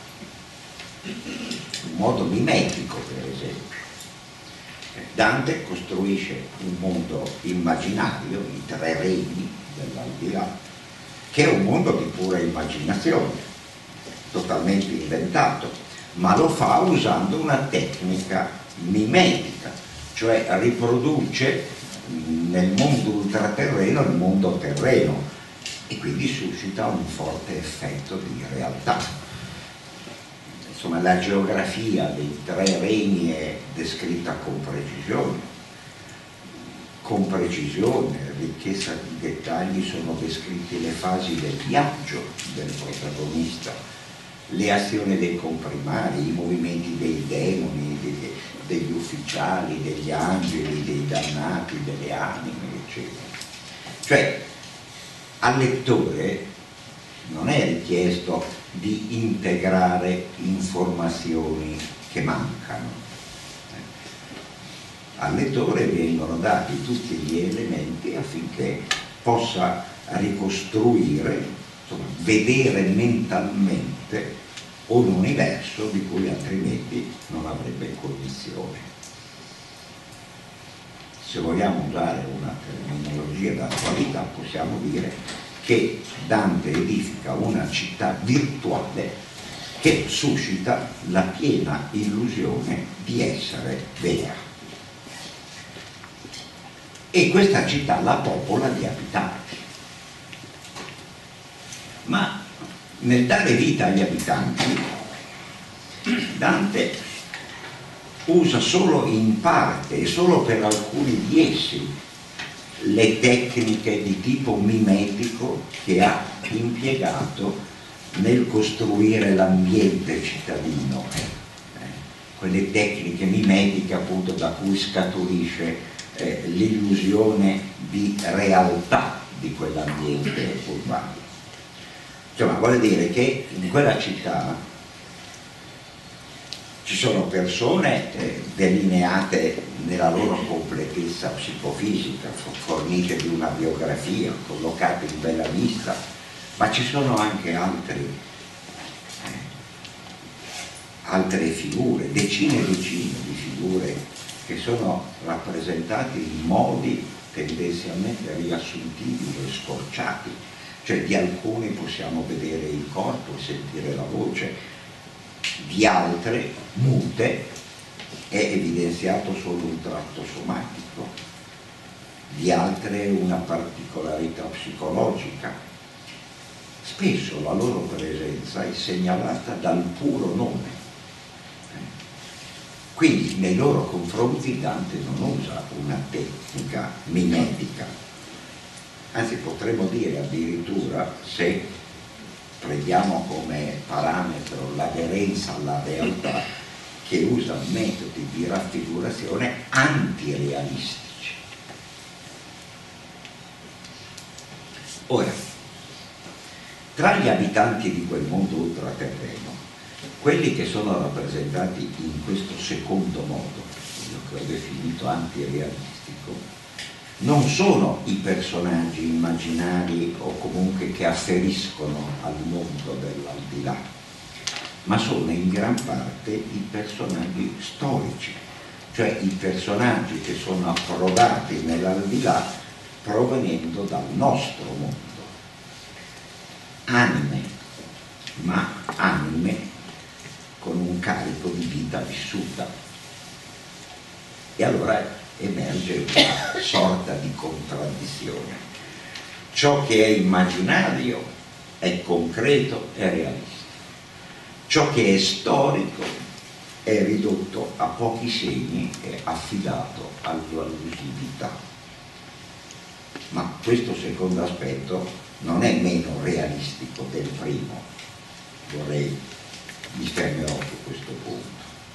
Un modo mimetico, per esempio. Dante costruisce un mondo immaginario, i tre regni dell'aldilà, che è un mondo di pura immaginazione, totalmente inventato, ma lo fa usando una tecnica mimetica, cioè riproduce nel mondo ultraterreno il mondo terreno e quindi suscita un forte effetto di realtà. Insomma, la geografia dei tre regni è descritta con precisione, con precisione, ricchezza di dettagli sono descritte le fasi del viaggio del protagonista, le azioni dei comprimari, i movimenti dei demoni, degli, degli ufficiali, degli angeli, dei dannati, delle anime, eccetera. Cioè, al lettore non è richiesto di integrare informazioni che mancano. Al lettore vengono dati tutti gli elementi affinché possa ricostruire, insomma, vedere mentalmente un universo di cui altrimenti non avrebbe cognizione. Se vogliamo usare una terminologia d'attualità, possiamo dire che Dante edifica una città virtuale che suscita la piena illusione di essere vera. E questa città la popola di abitanti. Ma nel dare vita agli abitanti, Dante usa solo in parte e solo per alcuni di essi le tecniche di tipo mimetico che ha impiegato nel costruire l'ambiente cittadino, eh, quelle tecniche mimetiche appunto da cui scaturisce eh, l'illusione di realtà di quell'ambiente urbano. Insomma, vuol dire che in quella città ci sono persone eh, delineate nella loro completezza psicofisica, fornite di una biografia, collocate in bella vista, ma ci sono anche altri, eh, altre figure, decine e decine di figure che sono rappresentate in modi tendenzialmente riassuntivi e scorciati, cioè di alcuni possiamo vedere il corpo e sentire la voce, di altre mute è evidenziato solo un tratto somatico, di altre una particolarità psicologica. Spesso la loro presenza è segnalata dal puro nome. Quindi nei loro confronti Dante non usa una tecnica mimetica, anzi potremmo dire addirittura, se prendiamo come parametro l'aderenza alla realtà, che usa metodi di raffigurazione antirealistici. Ora, tra gli abitanti di quel mondo ultraterreno, quelli che sono rappresentati in questo secondo modo, io che ho definito antirealistico, non sono i personaggi immaginari o comunque che afferiscono al mondo dell'aldilà, ma sono in gran parte i personaggi storici, cioè i personaggi che sono approdati nell'aldilà provenendo dal nostro mondo. Anime, ma anime con un carico di vita vissuta. E allora emerge una sorta di contraddizione. Ciò che è immaginario è concreto e realistico. Ciò che è storico è ridotto a pochi segni e affidato all'allusività. Ma questo secondo aspetto non è meno realistico del primo. Vorrei mi fermerò su questo punto.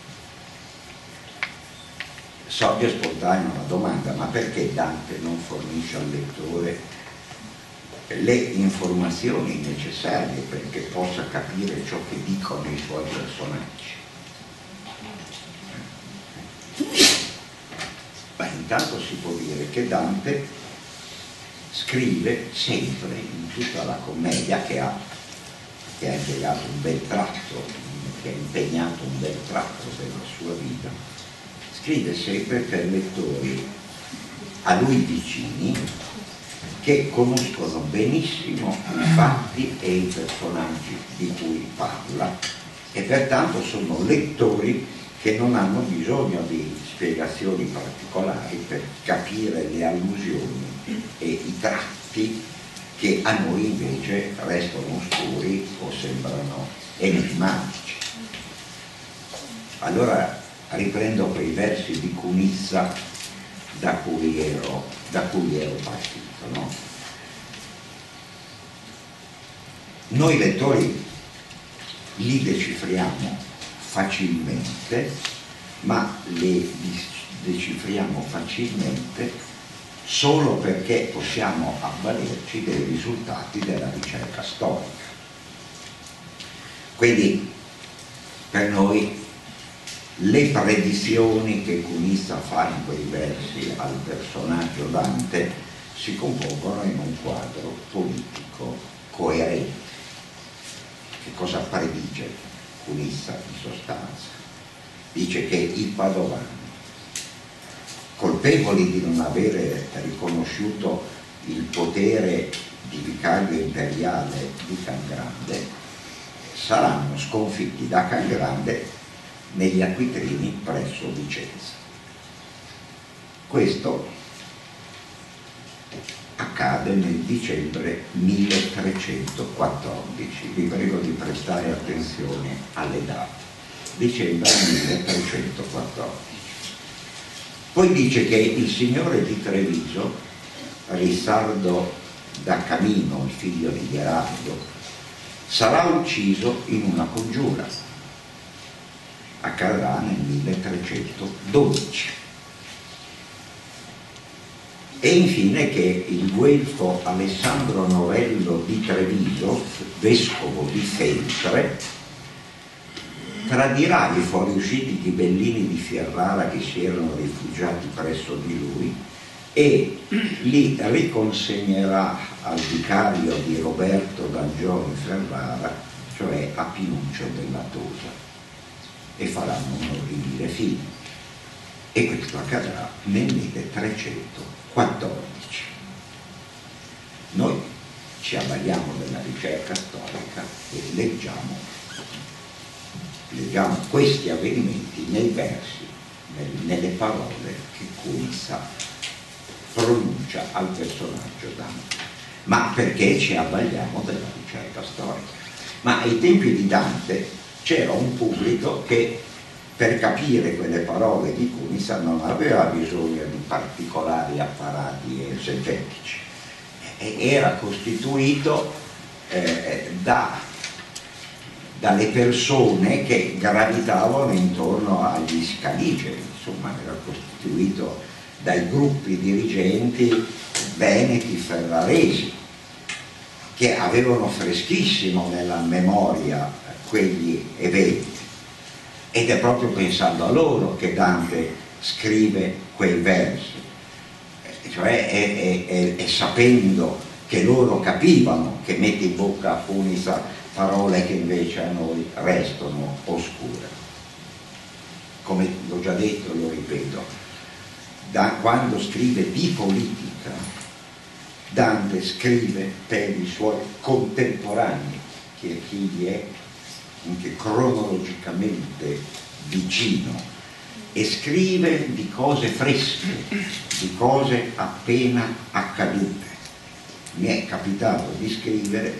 Sorge spontanea una domanda: ma perché Dante non fornisce al lettore le informazioni necessarie perché possa capire ciò che dicono i suoi personaggi? Ma intanto si può dire che Dante scrive sempre, in tutta la commedia che ha, che ha impiegato un bel tratto, che ha impegnato un bel tratto della sua vita, scrive sempre per lettori a lui vicini, che conoscono benissimo i fatti e i personaggi di cui parla e pertanto sono lettori che non hanno bisogno di spiegazioni particolari per capire le allusioni e i tratti che a noi invece restano oscuri o sembrano enigmatici. Allora riprendo quei versi di Cunizza da cui ero, da cui ero partito, no? Noi lettori li decifriamo facilmente, ma li decifriamo facilmente solo perché possiamo avvalerci dei risultati della ricerca storica. Quindi per noi le predizioni che Cunizza fa in quei versi al personaggio Dante si compongono in un quadro politico coerente. Che cosa predice Cunizza in sostanza? Dice che i padovani, colpevoli di non avere riconosciuto il potere di vicario imperiale di Cangrande, saranno sconfitti da Cangrande negli acquitrini presso Vicenza. Questo accade nel dicembre milletrecentoquattordici. Vi prego di prestare attenzione alle date. Dicembre milletrecentoquattordici. Poi dice che il signore di Treviso, Rissardo da Camino, il figlio di Gherardo, sarà ucciso in una congiura. Accadrà nel milletrecentododici. E infine che il guelfo Alessandro Novello di Treviso, vescovo di Feltre, tradirà i fuoriusciti ghibellini di Ferrara che si erano rifugiati presso di lui e li riconsegnerà al vicario di Roberto d'Angiò in Ferrara, cioè a Pinuncio della Tosa, e faranno un orribile fine. E questo accadrà nel milletrecentoquattordici. Noi ci avvaliamo della ricerca storica e leggiamo, leggiamo questi avvenimenti nei versi, nel, nelle parole che Cunizza pronuncia al personaggio Dante. Ma perché ci avvaliamo della ricerca storica? Ma ai tempi di Dante c'era un pubblico che per capire quelle parole di Cunizza non aveva bisogno di particolari apparati esegetici, era costituito eh, da, dalle persone che gravitavano intorno agli scaligeri, insomma era costituito dai gruppi dirigenti veneti ferraresi che avevano freschissimo nella memoria quegli eventi. Ed è proprio pensando a loro che Dante scrive quei versi, cioè è, è, è, è sapendo che loro capivano che mette in bocca a Cunizza parole che invece a noi restano oscure. Come l'ho già detto, lo ripeto, da quando scrive di politica, Dante scrive per i suoi contemporanei, che chi gli è anche cronologicamente vicino, e scrive di cose fresche, di cose appena accadute. Mi è capitato di scrivere,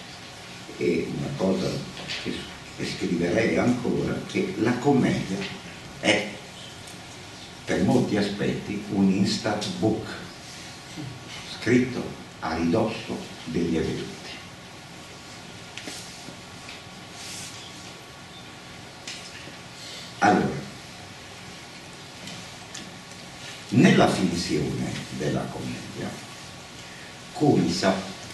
e una cosa che, che scriverei ancora, che la commedia è per molti aspetti un instant book, scritto a ridosso degli eventi. Allora, nella finzione della commedia, Cunizza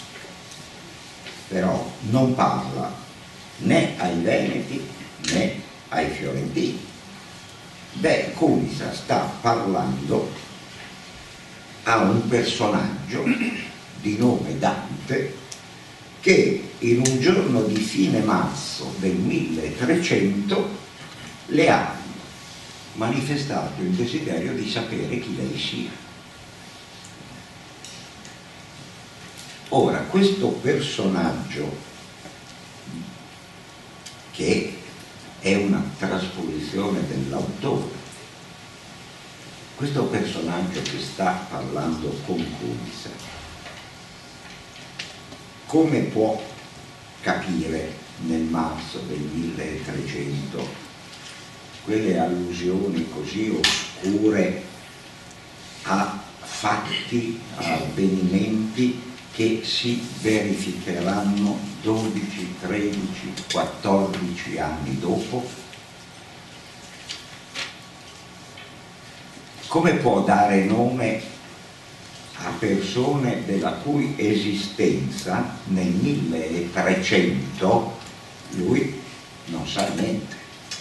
però non parla né ai veneti né ai fiorentini. Beh, Cunizza sta parlando a un personaggio di nome Dante che in un giorno di fine marzo del milletrecento le ha manifestato il desiderio di sapere chi lei sia. Ora, questo personaggio, che è una trasposizione dell'autore, questo personaggio che sta parlando con Cunizza, come può capire nel marzo del milletrecento quelle allusioni così oscure a fatti, a avvenimenti che si verificheranno dodici, tredici, quattordici anni dopo? Come può dare nome a persone della cui esistenza nel milletrecento lui non sa niente?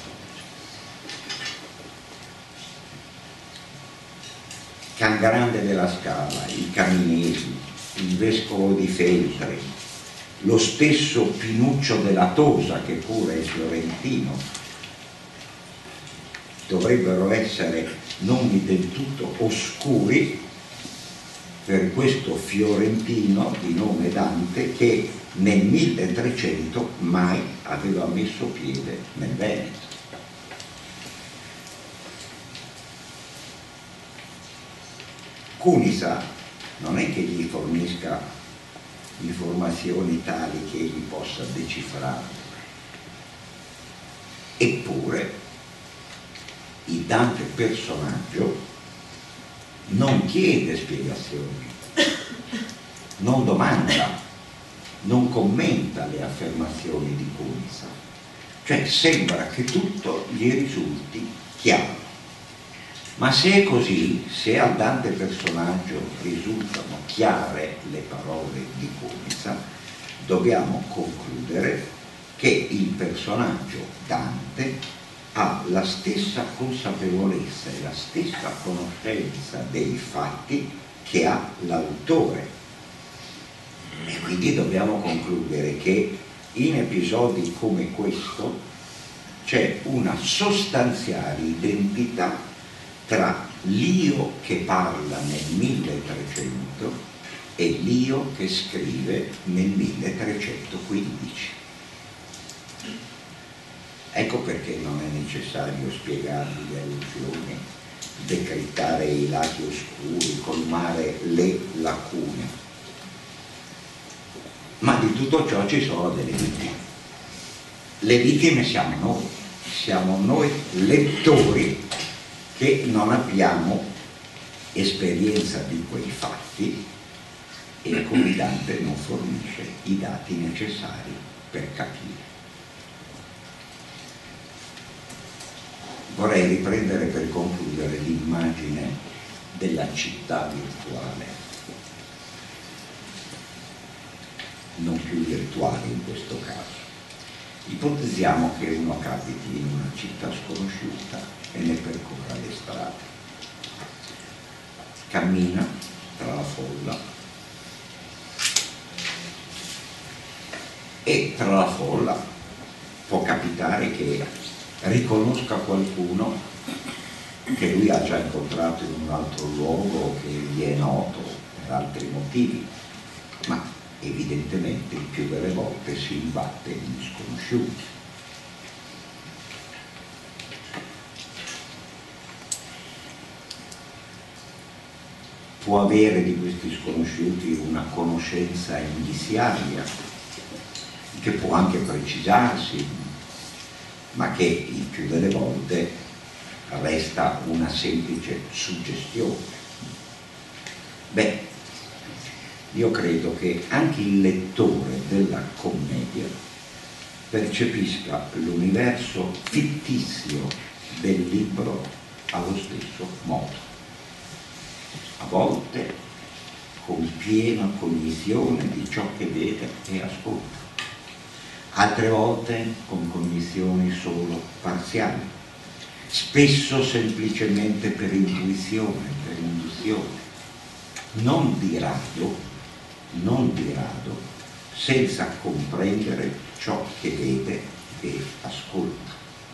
Cangrande della Scala, i Caminesi, il vescovo di Feltre, lo stesso Pinuccio della Tosa, che pure è fiorentino, dovrebbero essere nomi del tutto oscuri per questo fiorentino di nome Dante, che nel milletrecento mai aveva messo piede nel Veneto. Cunisa non è che gli fornisca informazioni tali che egli possa decifrarle, eppure il Dante personaggio non chiede spiegazioni, non domanda, non commenta le affermazioni di Cunisa, cioè sembra che tutto gli risulti chiaro. Ma se è così, se al Dante personaggio risultano chiare le parole di Cunisa, dobbiamo concludere che il personaggio Dante ha la stessa consapevolezza e la stessa conoscenza dei fatti che ha l'autore. E quindi dobbiamo concludere che in episodi come questo c'è una sostanziale identità tra l'io che parla nel milletrecento e l'io che scrive nel milletrecentoquindici. Ecco perché non è necessario spiegarvi le allusioni, decrittare i lati oscuri, colmare le lacune. Ma di tutto ciò ci sono delle vittime. Le vittime siamo noi, siamo noi lettori che non abbiamo esperienza di quei fatti e il comandante non fornisce i dati necessari per capire. Vorrei riprendere per concludere l'immagine della città virtuale, non più virtuale in questo caso. Ipotizziamo che uno capiti in una città sconosciuta e ne percorra le strade. Cammina tra la folla e tra la folla può capitare che riconosca qualcuno che lui ha già incontrato in un altro luogo, che gli è noto per altri motivi, ma evidentemente il più delle volte si imbatte in sconosciuti. Può avere di questi sconosciuti una conoscenza indiziaria, che può anche precisarsi, ma che il più delle volte resta una semplice suggestione. Beh, io credo che anche il lettore della commedia percepisca l'universo fittizio del libro allo stesso modo. A volte con piena cognizione di ciò che vede e ascolta, altre volte con cognizioni solo parziali, spesso semplicemente per intuizione, per induzione, non di rado, non di rado, senza comprendere ciò che vede e ascolta.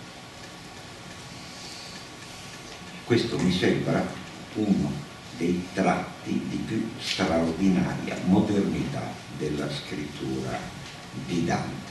Questo mi sembra uno dei tratti di più straordinaria modernità della scrittura di Dante.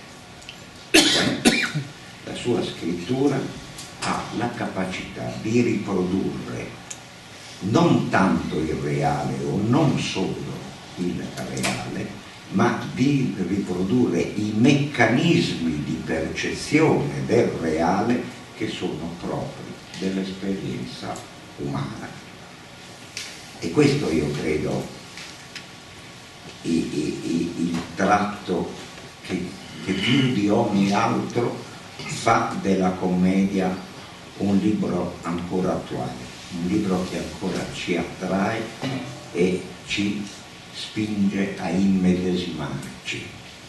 La sua scrittura ha la capacità di riprodurre non tanto il reale o non solo il reale, ma di riprodurre i meccanismi di percezione del reale che sono propri dell'esperienza umana. E questo io credo il, il, il tratto che, che più di ogni altro fa della commedia un libro ancora attuale, un libro che ancora ci attrae e ci spinge a immedesimarci.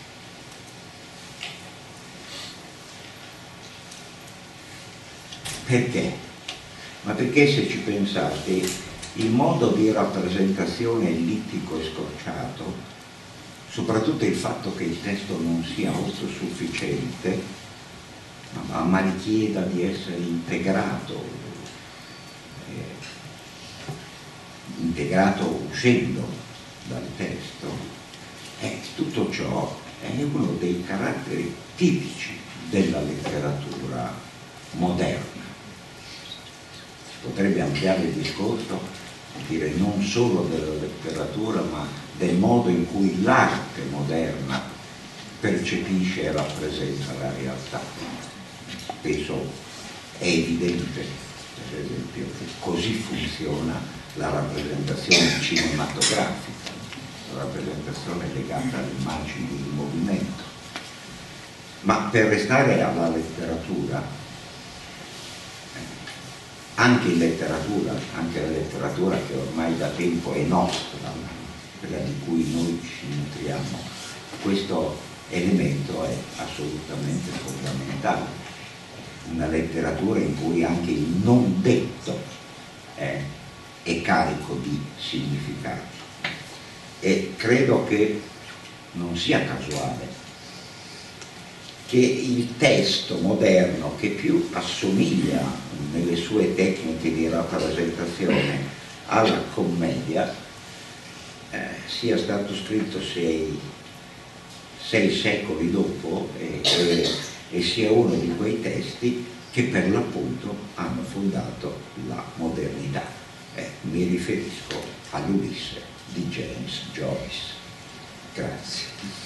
Perché? Ma perché, se ci pensate, il modo di rappresentazione ellittico e scorciato, soprattutto il fatto che il testo non sia autosufficiente, ma, ma richieda di essere integrato, eh, integrato uscendo dal testo, eh, tutto ciò è uno dei caratteri tipici della letteratura moderna. Si potrebbe ampliare il discorso, dire non solo della letteratura, ma del modo in cui l'arte moderna percepisce e rappresenta la realtà. Penso è evidente, per esempio, che così funziona la rappresentazione cinematografica, la rappresentazione legata alle immagini del movimento. Ma per restare alla letteratura, anche in letteratura, anche la letteratura che ormai da tempo è nostra, quella di cui noi ci nutriamo, questo elemento è assolutamente fondamentale. Una letteratura in cui anche il non detto è, è carico di significato. E credo che non sia casuale che il testo moderno, che più assomiglia nelle sue tecniche di rappresentazione alla commedia, eh, sia stato scritto sei, sei secoli dopo e, e, e sia uno di quei testi che per l'appunto hanno fondato la modernità. Eh, mi riferisco all'Ulisse di James Joyce. Grazie.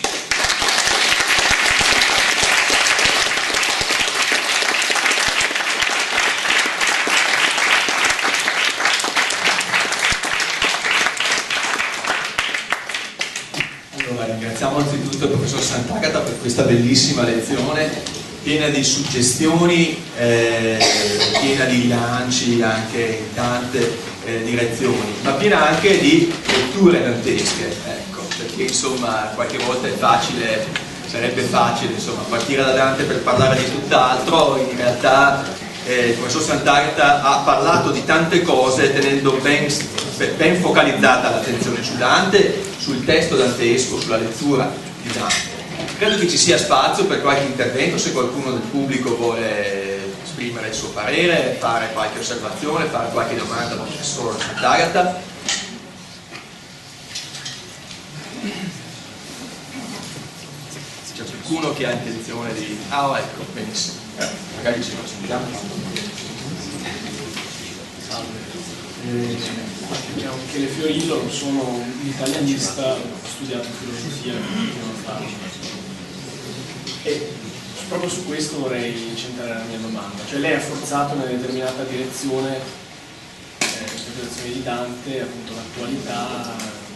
Ringraziamo anzitutto il professor Sant'Agata per questa bellissima lezione, piena di suggestioni, eh, piena di lanci anche in tante eh, direzioni, ma piena anche di letture dantesche, ecco, perché insomma qualche volta è facile, sarebbe facile insomma partire da Dante per parlare di tutt'altro. In realtà eh, il professor Sant'Agata ha parlato di tante cose tenendo ben, ben focalizzata l'attenzione su Dante, sul testo dantesco, sulla lettura di Dante. Credo che ci sia spazio per qualche intervento, se qualcuno del pubblico vuole esprimere il suo parere, fare qualche osservazione, fare qualche domanda al professor Sant'Agata. C'è qualcuno che ha intenzione di... Ah, ecco, benissimo. Eh, magari ci facciamo. Salve. Eh, Diciamo che le Fiorillo, sono un italianista, ho studiato filosofia e proprio su questo vorrei incentrare la mia domanda. Cioè lei ha forzato in una determinata direzione eh, l'interpretazione di Dante, appunto l'attualità,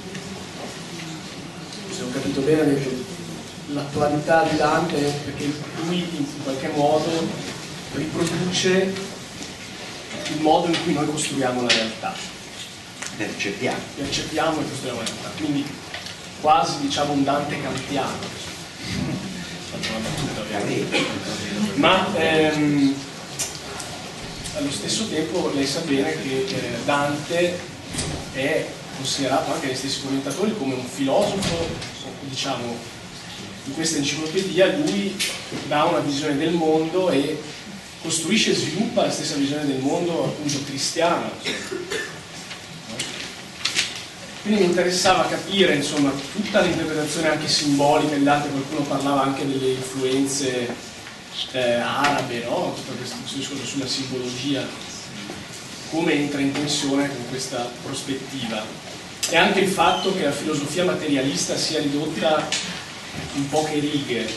se ho capito bene ha detto l'attualità di Dante perché lui in qualche modo riproduce il modo in cui noi costruiamo la realtà. Percepiamo. Percepiamo e costruiamo la realtà. Quindi quasi diciamo un Dante kantiano. Faccio una battuta ovviamente. Ma ehm, allo stesso tempo lei sa bene che eh, Dante è considerato anche dai stessi commentatori come un filosofo, diciamo, in questa enciclopedia lui dà una visione del mondo e costruisce e sviluppa la stessa visione del mondo appunto cristiana. Quindi mi interessava capire insomma tutta l'interpretazione anche simbolica di Dante, qualcuno parlava anche delle influenze eh, arabe, no? Tutto questo discorso sulla simbologia, come entra in tensione con questa prospettiva. E anche il fatto che la filosofia materialista sia ridotta in poche righe.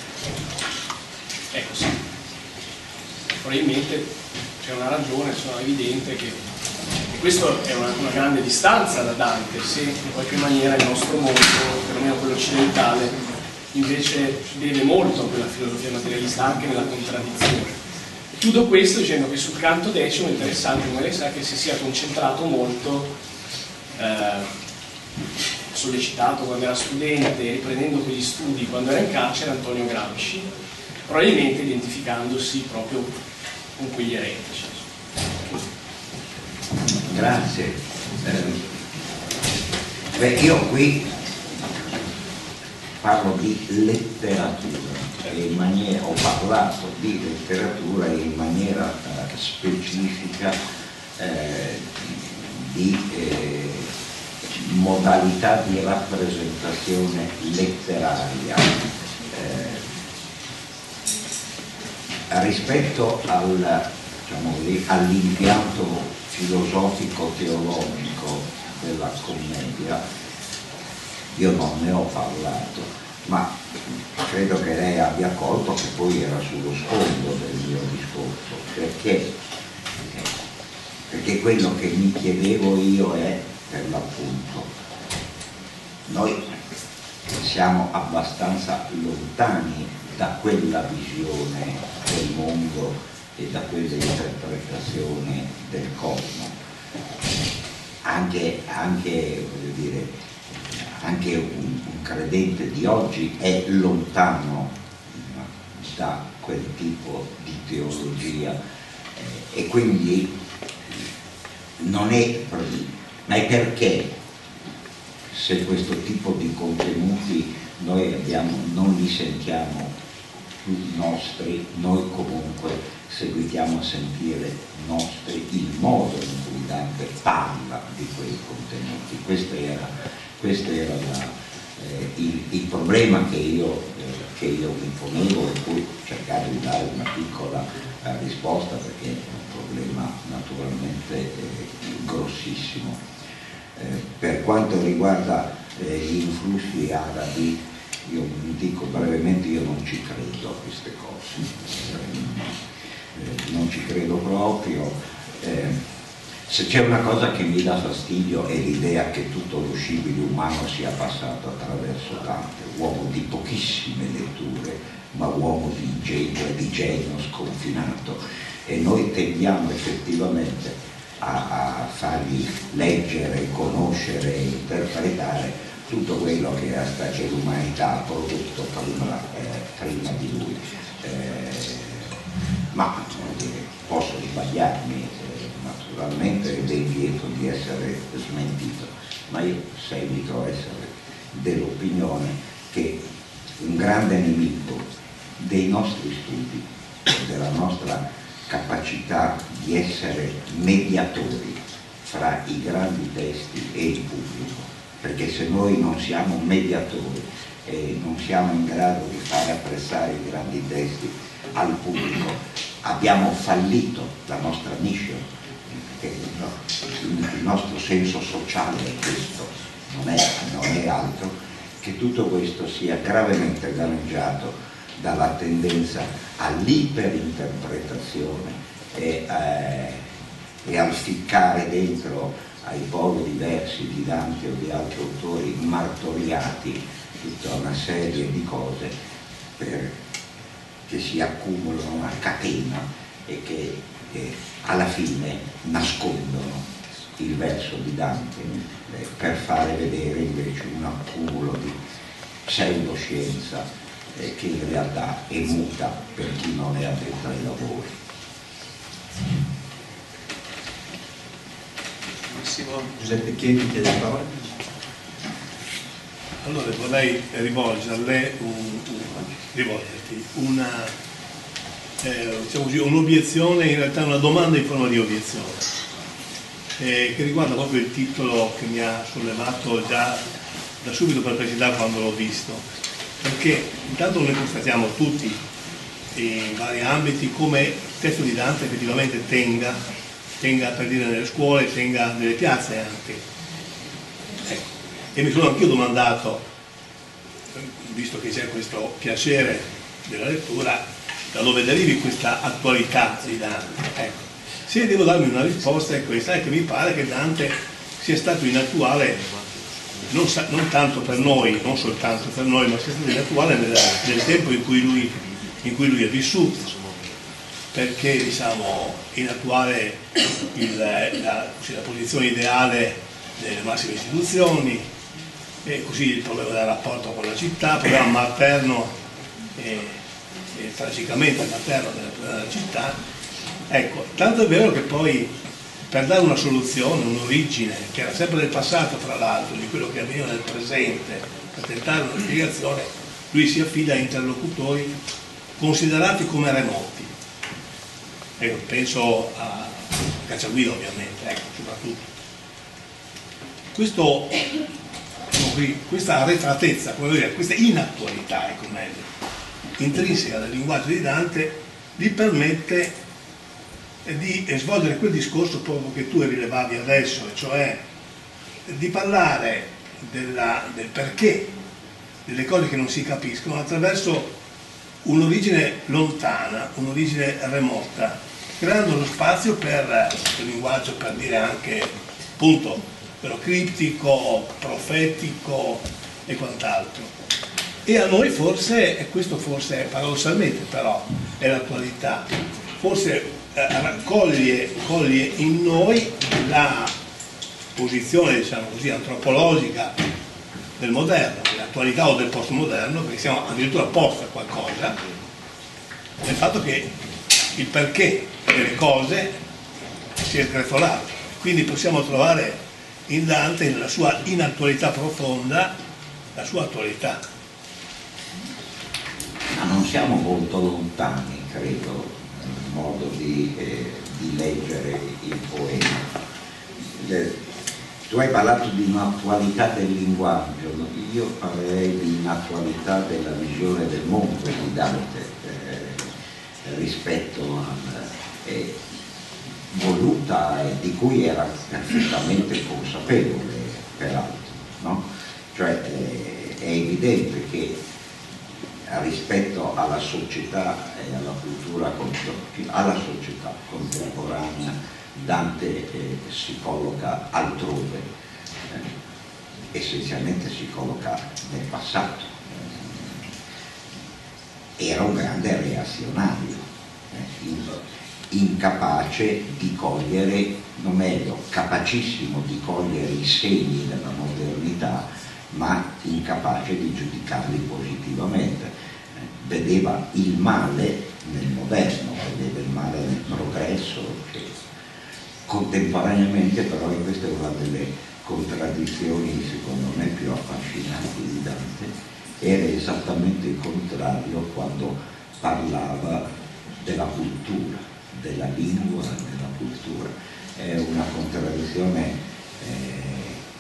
Ecco sì. Probabilmente c'è una ragione, insomma, evidente che questo è una, una grande distanza da Dante, se in qualche maniera il nostro mondo, perlomeno quello occidentale, invece deve molto a quella filosofia materialista, anche nella contraddizione. Chiudo questo dicendo che sul canto decimo è interessante, come lei sa, che si sia concentrato molto, eh, sollecitato quando era studente, riprendendo quegli studi quando era in carcere, Antonio Gramsci, probabilmente identificandosi proprio con quegli eretici. Grazie. Eh, beh, io qui parlo di letteratura e in maniera, ho parlato di letteratura in maniera eh, specifica eh, di eh, modalità di rappresentazione letteraria eh, rispetto al, diciamo, all'impianto filosofico-teologico della commedia. Io non ne ho parlato, ma credo che lei abbia colto che poi era sullo sfondo del mio discorso, perché, perché quello che mi chiedevo io è, per l'appunto, noi siamo abbastanza lontani da quella visione del mondo e da quella interpretazione del cosmo. Anche, anche, voglio dire, anche un, un credente di oggi è lontano da quel tipo di teologia eh, e quindi non è, ma è perché se questo tipo di contenuti noi abbiamo, non li sentiamo più nostri, noi comunque seguitiamo a sentire nostri il modo in cui Dante parla di quei contenuti. Questo era, questo era la, eh, il, il problema che io, eh, che io mi ponevo e poi cercare di dare una piccola eh, risposta, perché è un problema naturalmente eh, grossissimo. Eh, per quanto riguarda eh, gli influssi arabi, io dico brevemente, io non ci credo a queste cose, eh, non ci credo proprio. Eh, se c'è una cosa che mi dà fastidio è l'idea che tutto lo scibile umano sia passato attraverso Dante, uomo di pochissime letture, ma uomo di ingegno e di genio sconfinato, e noi tendiamo effettivamente a, a fargli leggere, conoscere e interpretare tutto quello che, è, che l'umanità ha prodotto prima, eh, prima di lui. Eh, ma dire, posso sbagliarmi, eh, naturalmente, ed è lieto di essere smentito, ma io seguito a essere dell'opinione che un grande nemico dei nostri studi, della nostra capacità di essere mediatori fra i grandi testi e il pubblico, perché se noi non siamo mediatori e non siamo in grado di fare apprezzare i grandi testi al pubblico, abbiamo fallito la nostra mission, perché il nostro senso sociale è questo, non è, non è altro, che tutto questo sia gravemente danneggiato dalla tendenza all'iperinterpretazione e, eh, e al ficcare dentro ai poveri versi di Dante o di altri autori martoriati tutta una serie di cose per, che si accumulano una catena e che, che alla fine nascondono il verso di Dante eh, per fare vedere invece un accumulo di pseudoscienza eh, che in realtà è muta per chi non è addetto ai lavori. Giuseppe Chieti chiede la parola. Allora vorrei rivolgere a lei un, un, rivolgerti una, eh, diciamo così, un'obiezione, in realtà una domanda in forma di obiezione, eh, che riguarda proprio il titolo che mi ha sollevato già da subito perplessità quando l'ho visto, perché intanto noi constatiamo tutti in vari ambiti come il testo di Dante effettivamente tenga tenga per dire nelle scuole, tenga nelle piazze anche. Ecco. E mi sono anch'io domandato, visto che c'è questo piacere della lettura, da dove derivi questa attualità di Dante. Ecco. Se devo darmi una risposta è questa, è che mi pare che Dante sia stato inattuale non, non tanto per noi, non soltanto per noi, ma sia stato inattuale nel, nel tempo in cui lui, in cui lui è vissuto, perché diciamo inattuare il, la, la posizione ideale delle massime istituzioni, e così il problema del rapporto con la città, il problema materno e, e tragicamente materno della, della città. Ecco, tanto è vero che poi per dare una soluzione, un'origine, che era sempre del passato fra l'altro, di quello che avveniva nel presente, per tentare una spiegazione, lui si affida a interlocutori considerati come remoti. Ecco, penso a Cacciaguida ovviamente, ecco, soprattutto. Questo, questa arretratezza, come dire, questa inattualità, ecco meglio, intrinseca del linguaggio di Dante, gli permette di svolgere quel discorso proprio che tu rilevavi adesso, cioè di parlare della, del perché delle cose che non si capiscono attraverso un'origine lontana, un'origine remota, creando lo spazio per il linguaggio, per dire anche appunto però criptico, profetico e quant'altro. E a noi forse, e questo forse paradossalmente però è l'attualità, forse Raccoglie, coglie in noi la posizione, diciamo così, antropologica del moderno, dell'attualità o del postmoderno, perché siamo addirittura post a qualcosa, nel fatto che il perché delle cose si è sgretolato. Quindi possiamo trovare in Dante, nella sua inattualità profonda, la sua attualità. Ma non siamo molto lontani, credo, modo di, eh, di leggere il poema. Le, tu hai parlato di un'attualità del linguaggio, no? Io parlerei di un'attualità della visione del mondo di Dante eh, rispetto al eh, voluta e di cui era perfettamente consapevole peraltro, no? Cioè eh, è evidente che rispetto alla società e alla cultura, alla società contemporanea, Dante eh, si colloca altrove, eh, essenzialmente si colloca nel passato. Eh, era un grande reazionario, eh, incapace di cogliere, non meglio, capacissimo di cogliere i segni della modernità, ma incapace di giudicarli positivamente. Vedeva il male nel moderno, vedeva il male nel progresso, che contemporaneamente però, e questa è una delle contraddizioni secondo me più affascinanti di Dante, era esattamente il contrario quando parlava della cultura, della lingua, della cultura. È una contraddizione eh,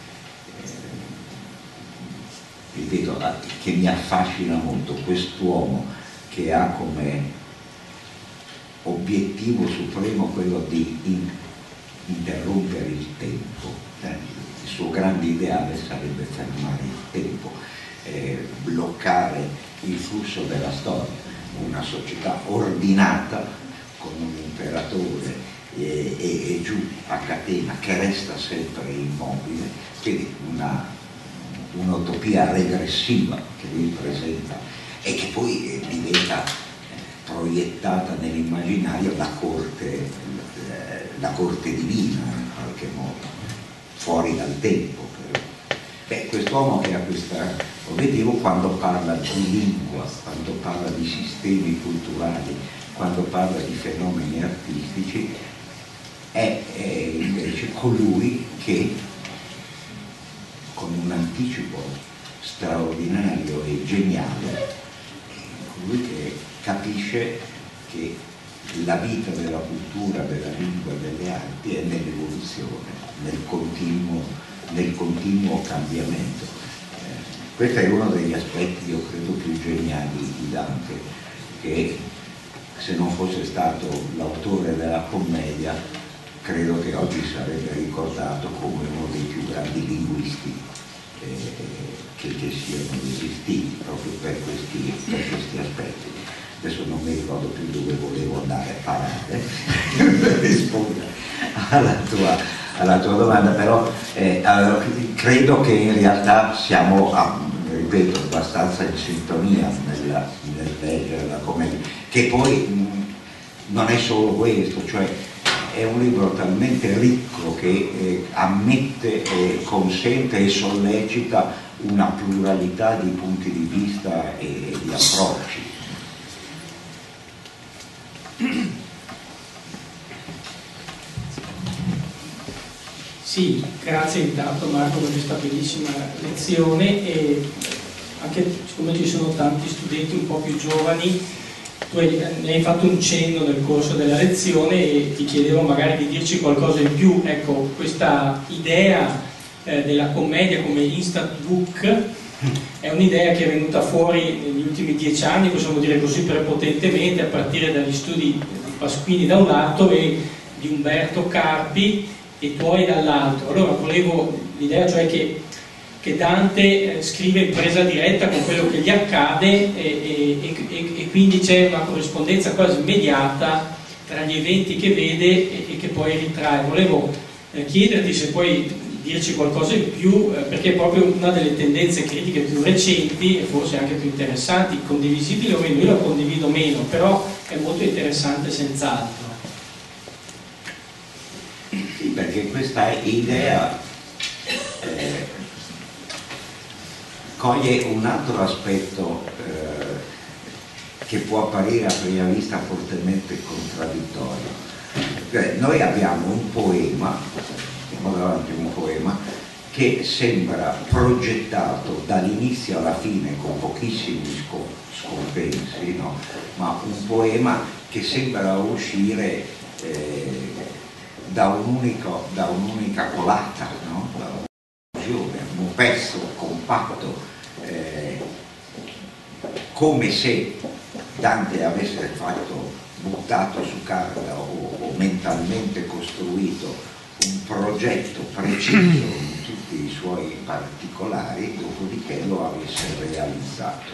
ripeto, che mi affascina molto, quest'uomo che ha come obiettivo supremo quello di in, interrompere il tempo. Eh, il suo grande ideale sarebbe fermare il tempo, eh, bloccare il flusso della storia, una società ordinata con un imperatore e, e, e giù a catena che resta sempre immobile, quindi una un'utopia regressiva che lui presenta e che poi eh, diventa eh, proiettata nell'immaginario la corte, eh, la corte divina in qualche modo, fuori dal tempo. Beh, quest'uomo che ha questo obiettivo, quando parla di lingua, quando parla di sistemi culturali, quando parla di fenomeni artistici, è, è invece colui che con un anticipo straordinario e geniale, colui che capisce che la vita della cultura, della lingua e delle arti è nell'evoluzione, nel continuo, nel continuo cambiamento. Eh, questo è uno degli aspetti, io credo, più geniali di Dante, che se non fosse stato l'autore della commedia, credo che oggi sarebbe ricordato come uno dei più grandi linguisti eh, che, che siano esistiti, proprio per questi, per questi aspetti. Adesso non mi ricordo più dove volevo andare a parare per rispondere alla tua, alla tua domanda, però eh, allora, credo che in realtà siamo, a, ripeto, abbastanza in sintonia nella, nel leggere la commedia, che poi mh, non è solo questo, cioè è un libro talmente ricco che eh, ammette, eh, consente e sollecita una pluralità di punti di vista e, e di approcci. Sì, grazie intanto Marco per questa bellissima lezione, e anche siccome ci sono tanti studenti un po' più giovani, tu ne hai fatto un cenno nel corso della lezione e ti chiedevo magari di dirci qualcosa in più. Ecco, questa idea eh, della commedia come instant book è un'idea che è venuta fuori negli ultimi dieci anni, possiamo dire così prepotentemente, a partire dagli studi di Pasquini da un lato e di Umberto Carpi e tuoi dall'altro. Allora volevo l'idea, cioè che che Dante eh, scrive in presa diretta con quello che gli accade, e, e, e, e quindi c'è una corrispondenza quasi immediata tra gli eventi che vede e, e che poi ritrae. Volevo eh, chiederti se puoi dirci qualcosa in più, eh, perché è proprio una delle tendenze critiche più recenti e forse anche più interessanti, condivisibile o meno. Io lo condivido meno, però è molto interessante senz'altro. Sì, perché questa idea eh, coglie un altro aspetto eh, che può apparire a prima vista fortemente contraddittorio. Cioè, noi abbiamo un poema, abbiamo davanti un poema che sembra progettato dall'inizio alla fine con pochissimi scompensi, no? Ma un poema che sembra uscire eh, da un'unica da un'unica colata, no? Da un pezzo compatto, eh, come se Dante avesse fatto, buttato su carta o, o mentalmente costruito un progetto preciso in tutti i suoi particolari, dopodiché lo avesse realizzato.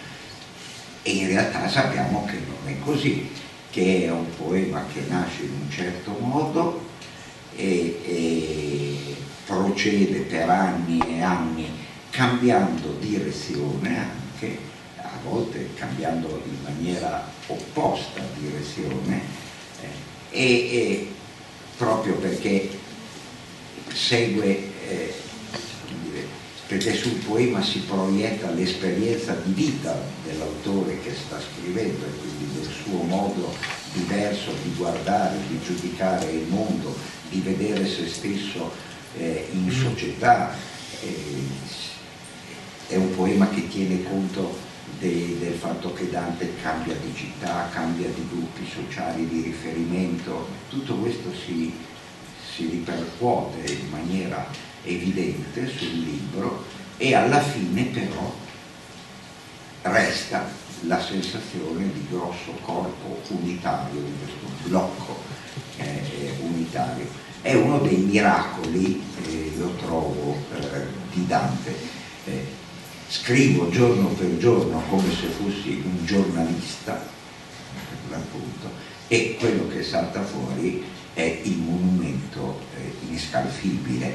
E in realtà sappiamo che non è così, che è un poema che nasce in un certo modo e, e procede per anni e anni cambiando direzione, anche a volte cambiando in maniera opposta direzione, eh, e, e proprio perché segue, eh, perché sul poema si proietta l'esperienza di vita dell'autore che sta scrivendo e quindi del suo modo diverso di guardare, di giudicare il mondo, di vedere se stesso Eh, in società. Eh, è un poema che tiene conto de, del fatto che Dante cambia di città, cambia di gruppi sociali di riferimento. Tutto questo si, si ripercuote in maniera evidente sul libro, e alla fine però resta la sensazione di grosso corpo unitario, di questo blocco eh, unitario. È uno dei miracoli, eh, lo trovo, eh, di Dante. Eh, scrivo giorno per giorno come se fossi un giornalista, per l'appunto, e quello che salta fuori è il monumento eh, inscalfibile.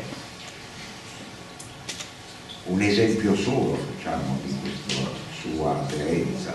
Un esempio solo facciamo di questa sua aderenza.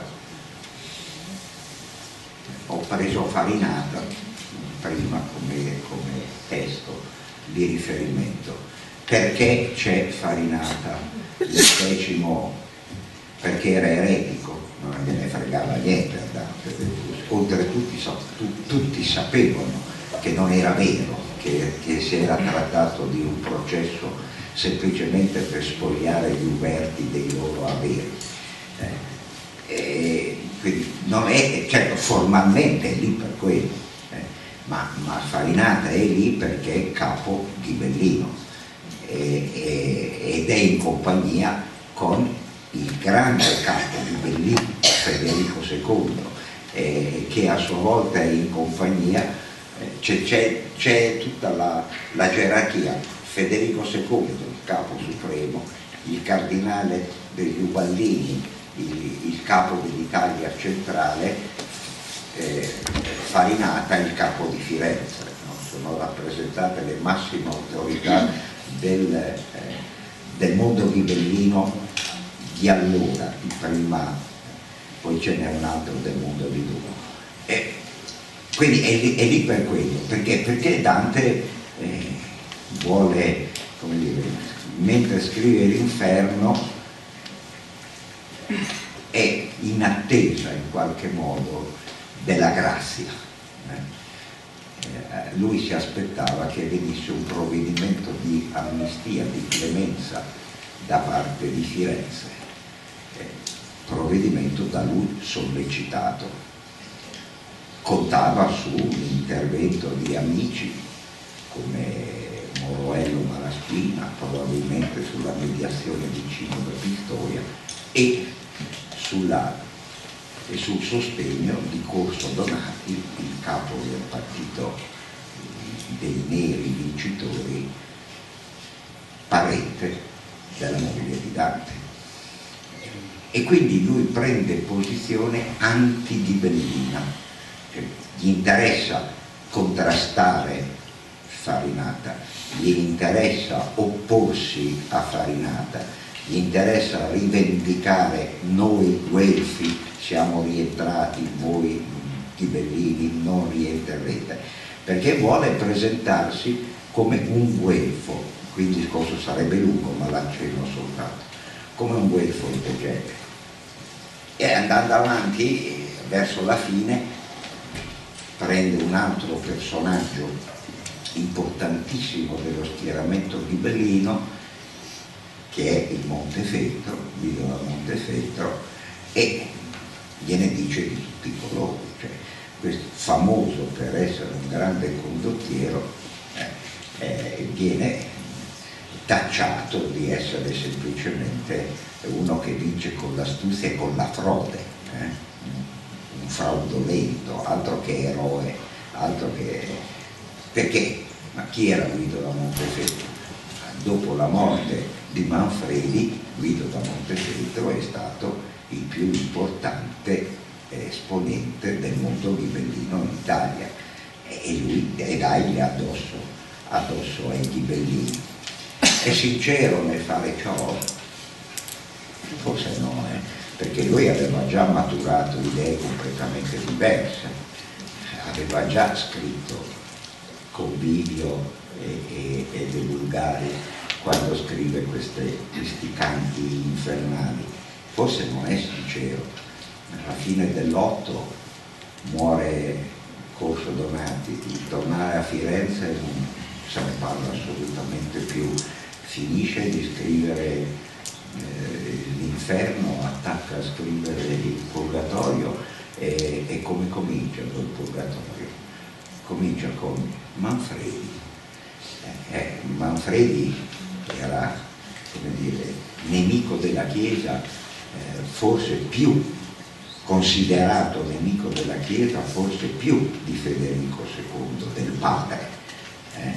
Ho preso Farinata prima come, come testo di riferimento. Perché c'è Farinata? Il decimo, perché era eretico, non gliene fregava niente a Dante. Oltretutto tutti, tutti sapevano che non era vero, che, che si era trattato di un processo semplicemente per spogliare gli uberti dei loro averi. Eh, e quindi non è, certo, formalmente è lì per quello. Ma, ma Farinata è lì perché è capo ghibellino e, e, ed è in compagnia con il grande capo ghibellino Federico secondo, eh, che a sua volta è in compagnia, eh, c'è tutta la, la gerarchia: Federico secondo, il capo supremo, il cardinale degli Ubaldini, il, il capo dell'Italia centrale, eh, Farinata il capo di Firenze, no? Sono rappresentate le massime autorità del, eh, del mondo ghibellino di allora, di prima, poi ce n'è un altro del mondo di dopo. E quindi è lì, è lì per quello, perché, perché Dante eh, vuole, come dire, mentre scrive l'Inferno è in attesa in qualche modo della grazia. Eh? Eh, lui si aspettava che venisse un provvedimento di amnistia, di clemenza da parte di Firenze, eh, provvedimento da lui sollecitato. Contava su un intervento di amici come Moroello Malaspina, probabilmente sulla mediazione di Cino da Pistoia e, sulla, e sul sostegno di Corso Donati, il capo del partito dei neri vincitori, parente della moglie di Dante. E quindi lui prende posizione anti-ghibellina, cioè, gli interessa contrastare Farinata, gli interessa opporsi a Farinata, gli interessa rivendicare noi guelfi siamo rientrati, voi ghibellini non rientrerete, perché vuole presentarsi come un guelfo, qui il discorso sarebbe lungo ma l'accenno soltanto, come un guelfo intelligente. E andando avanti verso la fine prende un altro personaggio importantissimo dello schieramento ghibellino, che è il Montefeltro, Guido da Montefeltro, e gliene dice di tutti i colori, cioè, questo famoso per essere un grande condottiero eh, eh, viene tacciato di essere semplicemente uno che vince con l'astuzia e con la frode, eh? un fraudolento, altro che eroe, altro che... perché? Ma chi era Guido da Montefeltro? Dopo la morte di Manfredi, Guido da Montefeltro è stato il più importante esponente del mondo ghibellino in Italia, e lui e dai addosso, addosso ai ghibellini. È sincero nel fare ciò? Forse no, eh? Perché lui aveva già maturato idee completamente diverse, aveva già scritto Convivio e, e, e De Vulgari quando scrive queste, questi canti infernali. Forse non è sincero. Alla fine dell'otto muore Corso Donati, di tornare a Firenze non se ne parla assolutamente più, finisce di scrivere eh, l'Inferno, attacca a scrivere il Purgatorio e, e come comincia il Purgatorio? Comincia con Manfredi. Eh, Manfredi era, come dire, nemico della Chiesa, eh, forse più considerato nemico della Chiesa, forse più di Federico secondo, del padre. Eh,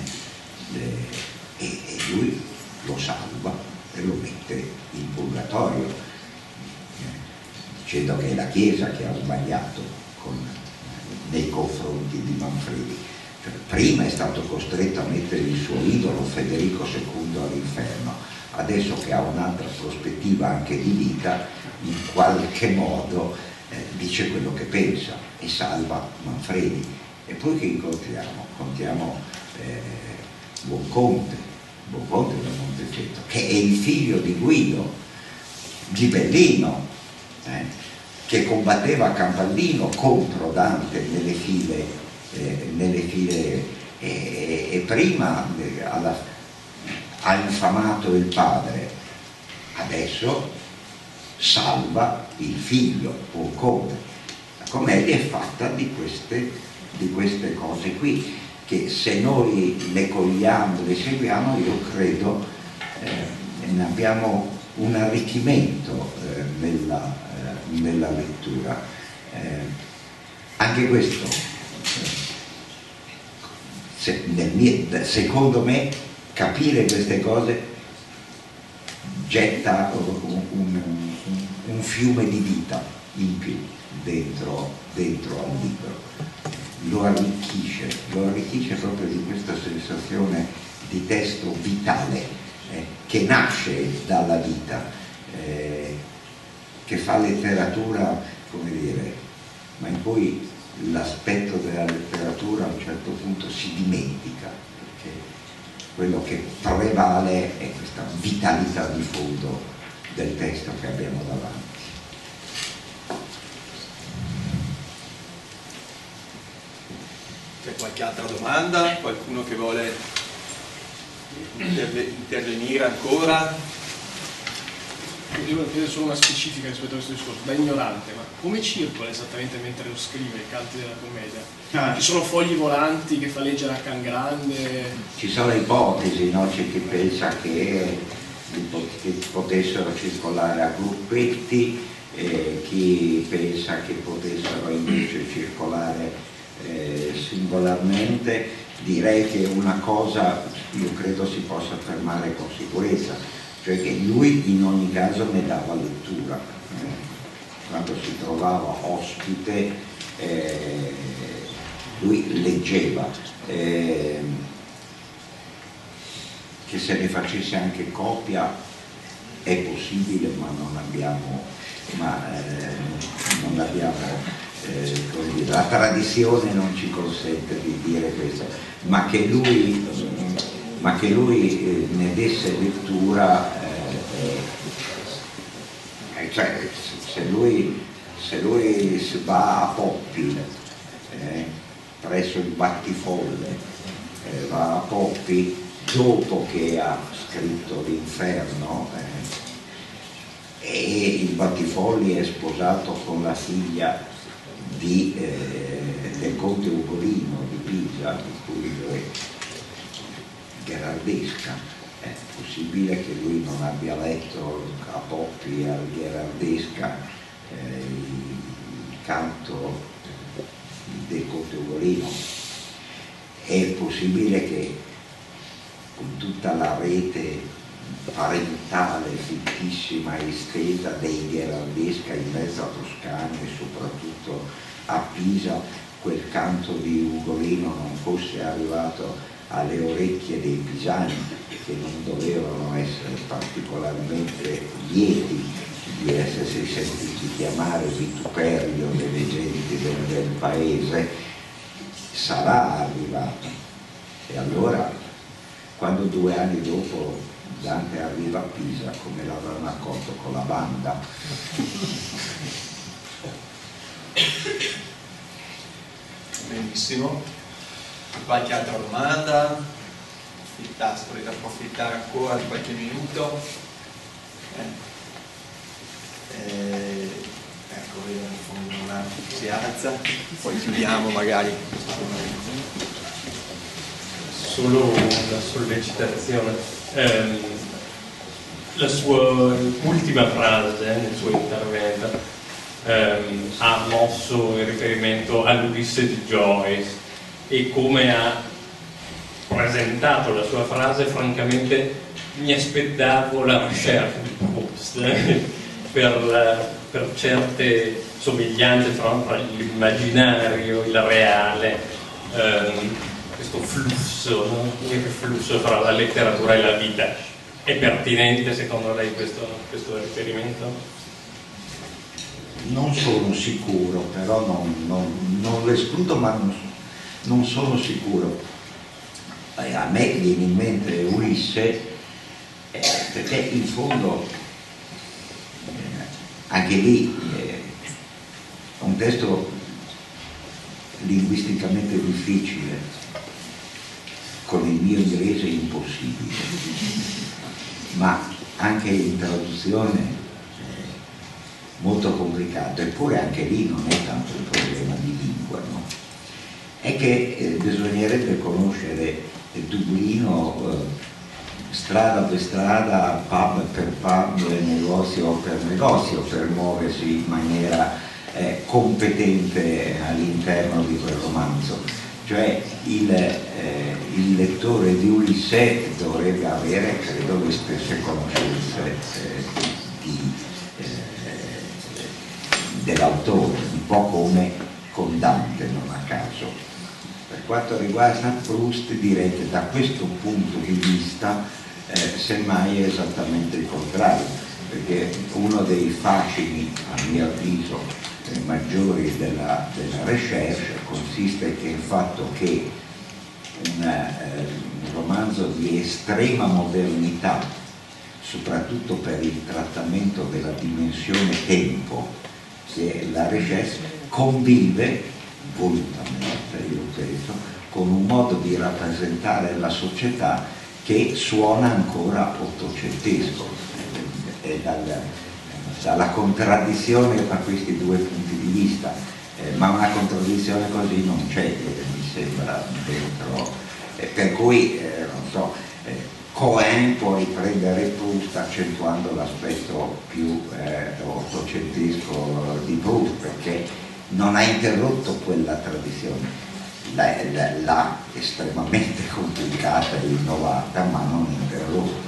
eh, e, e lui lo salva e lo mette in purgatorio, eh, dicendo che è la Chiesa che ha sbagliato con nei confronti di Manfredi. Cioè, prima è stato costretto a mettere il suo idolo Federico secondo all'inferno, adesso che ha un'altra prospettiva anche di vita, in qualche modo eh, dice quello che pensa e salva Manfredi. E poi che incontriamo? Incontriamo eh, Buonconte, Buonconte da Montefeltro, che è il figlio di Guido, ghibellino, eh, che combatteva a Campaldino contro Dante nelle file, eh, nelle file eh, e prima eh, alla, ha infamato il padre, adesso salva il figlio, Buonconte. La commedia è fatta di queste, di queste cose qui, che se noi le cogliamo, le seguiamo, io credo eh, ne abbiamo un arricchimento eh, nella nella lettura. Eh, anche questo se, nel mio, secondo me capire queste cose getta un, un, un fiume di vita in più. dentro, dentro al libro, lo arricchisce, lo arricchisce proprio di questa sensazione di testo vitale, eh, che nasce dalla vita, eh, che fa letteratura, come dire, ma in cui l'aspetto della letteratura a un certo punto si dimentica, perché quello che prevale è questa vitalità di fondo del testo che abbiamo davanti. C'è qualche altra domanda? Qualcuno che vuole interve- intervenire ancora? Volevo chiedere solo una specifica rispetto a questo discorso, da ignorante, ma come circola esattamente mentre lo scrive i canti della commedia? Ah. Ci sono fogli volanti che fa leggere a can grande? Ci sono ipotesi, no? C'è chi pensa che, che potessero circolare a gruppetti, eh, chi pensa che potessero invece circolare eh, singolarmente. Direi che una cosa io credo si possa affermare con sicurezza, cioè che lui in ogni caso ne dava lettura, eh, quando si trovava ospite eh, lui leggeva, eh, che se ne facesse anche copia è possibile, ma non abbiamo, ma, eh, non abbiamo eh, come dire, la tradizione non ci consente di dire questo, ma che lui, ma che lui eh, ne desse lettura, eh, eh, cioè se lui, se lui si va a Poppi, eh, presso il Battifolle, eh, va a Poppi dopo che ha scritto l'Inferno, eh, e il Battifolli è sposato con la figlia di, eh, del conte Ugolino di Pisa, di cui lui è Gherardesca. È possibile che lui non abbia letto a Poppi e a Gherardesca eh, il canto del conte Ugolino. È possibile che con tutta la rete parentale fittissima e estesa dei Gherardesca in mezzo a Toscana e soprattutto a Pisa, quel canto di Ugolino non fosse arrivato alle orecchie dei pisani, che non dovevano essere particolarmente lieti di essersi sentiti chiamare vituperio delle genti del, del paese. Sarà arrivato. E allora, quando due anni dopo Dante arriva a Pisa, come l'avranno accolto con la banda? Benissimo. Qualche altra domanda? Il tasto volete approfittare ancora di qualche minuto? Eh. Eh, ecco, vedo in fondo una si alza, poi chiudiamo magari. Solo una sollecitazione. Eh, la sua ultima frase nel suo intervento ehm, ha mosso il riferimento all'Ulisse di Joyce, e come ha presentato la sua frase, francamente mi aspettavo la recherche di Proust per, per certe somiglianze tra l'immaginario e il reale, ehm, questo flusso, no? Il flusso fra la letteratura e la vita. È pertinente secondo lei questo, questo riferimento? Non sono sicuro, però non, non, non lo escludo, ma non, non sono sicuro. Eh, a me viene in mente Ulisse, eh, perché in fondo eh, anche lì eh, è un testo linguisticamente difficile, con il mio inglese impossibile, ma anche in traduzione eh, molto complicato, eppure anche lì non è tanto un problema di lingua, no? È che eh, bisognerebbe conoscere Dublino eh, strada per strada, pub per pub, negozio per negozio, per muoversi in maniera eh, competente all'interno di quel romanzo. Cioè il, eh, il lettore di Ulisse dovrebbe avere, credo, le stesse conoscenze eh, di, eh, dell'autore, un po' come con Dante, non a caso. Per quanto riguarda Proust, direi che da questo punto di vista eh, semmai è esattamente il contrario, perché uno dei fascini, a mio avviso, eh, maggiori della, della recherche consiste nel fatto che un, eh, un romanzo di estrema modernità, soprattutto per il trattamento della dimensione tempo, che è la recherche, convive volutamente, io penso, con un modo di rappresentare la società che suona ancora ottocentesco. E dal, dalla contraddizione tra questi due punti di vista, eh, ma una contraddizione così non c'è, eh, mi sembra, dentro, eh, per cui eh, non so, eh, Cohen può riprendere Proust accentuando l'aspetto più eh, ottocentesco di Proust, perché non ha interrotto quella tradizione, l'ha estremamente complicata e innovata, ma non interrotta.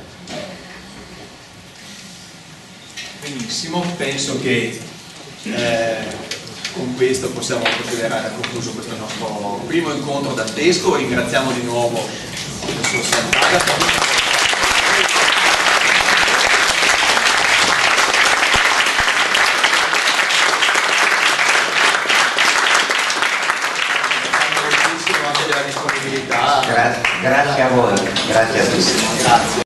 Benissimo, penso che eh, con questo possiamo considerare concluso questo nostro primo incontro dantesco. Ringraziamo di nuovo il professor Sant'Agata. Della disponibilità. Grazie, grazie a voi, grazie a tutti. Grazie.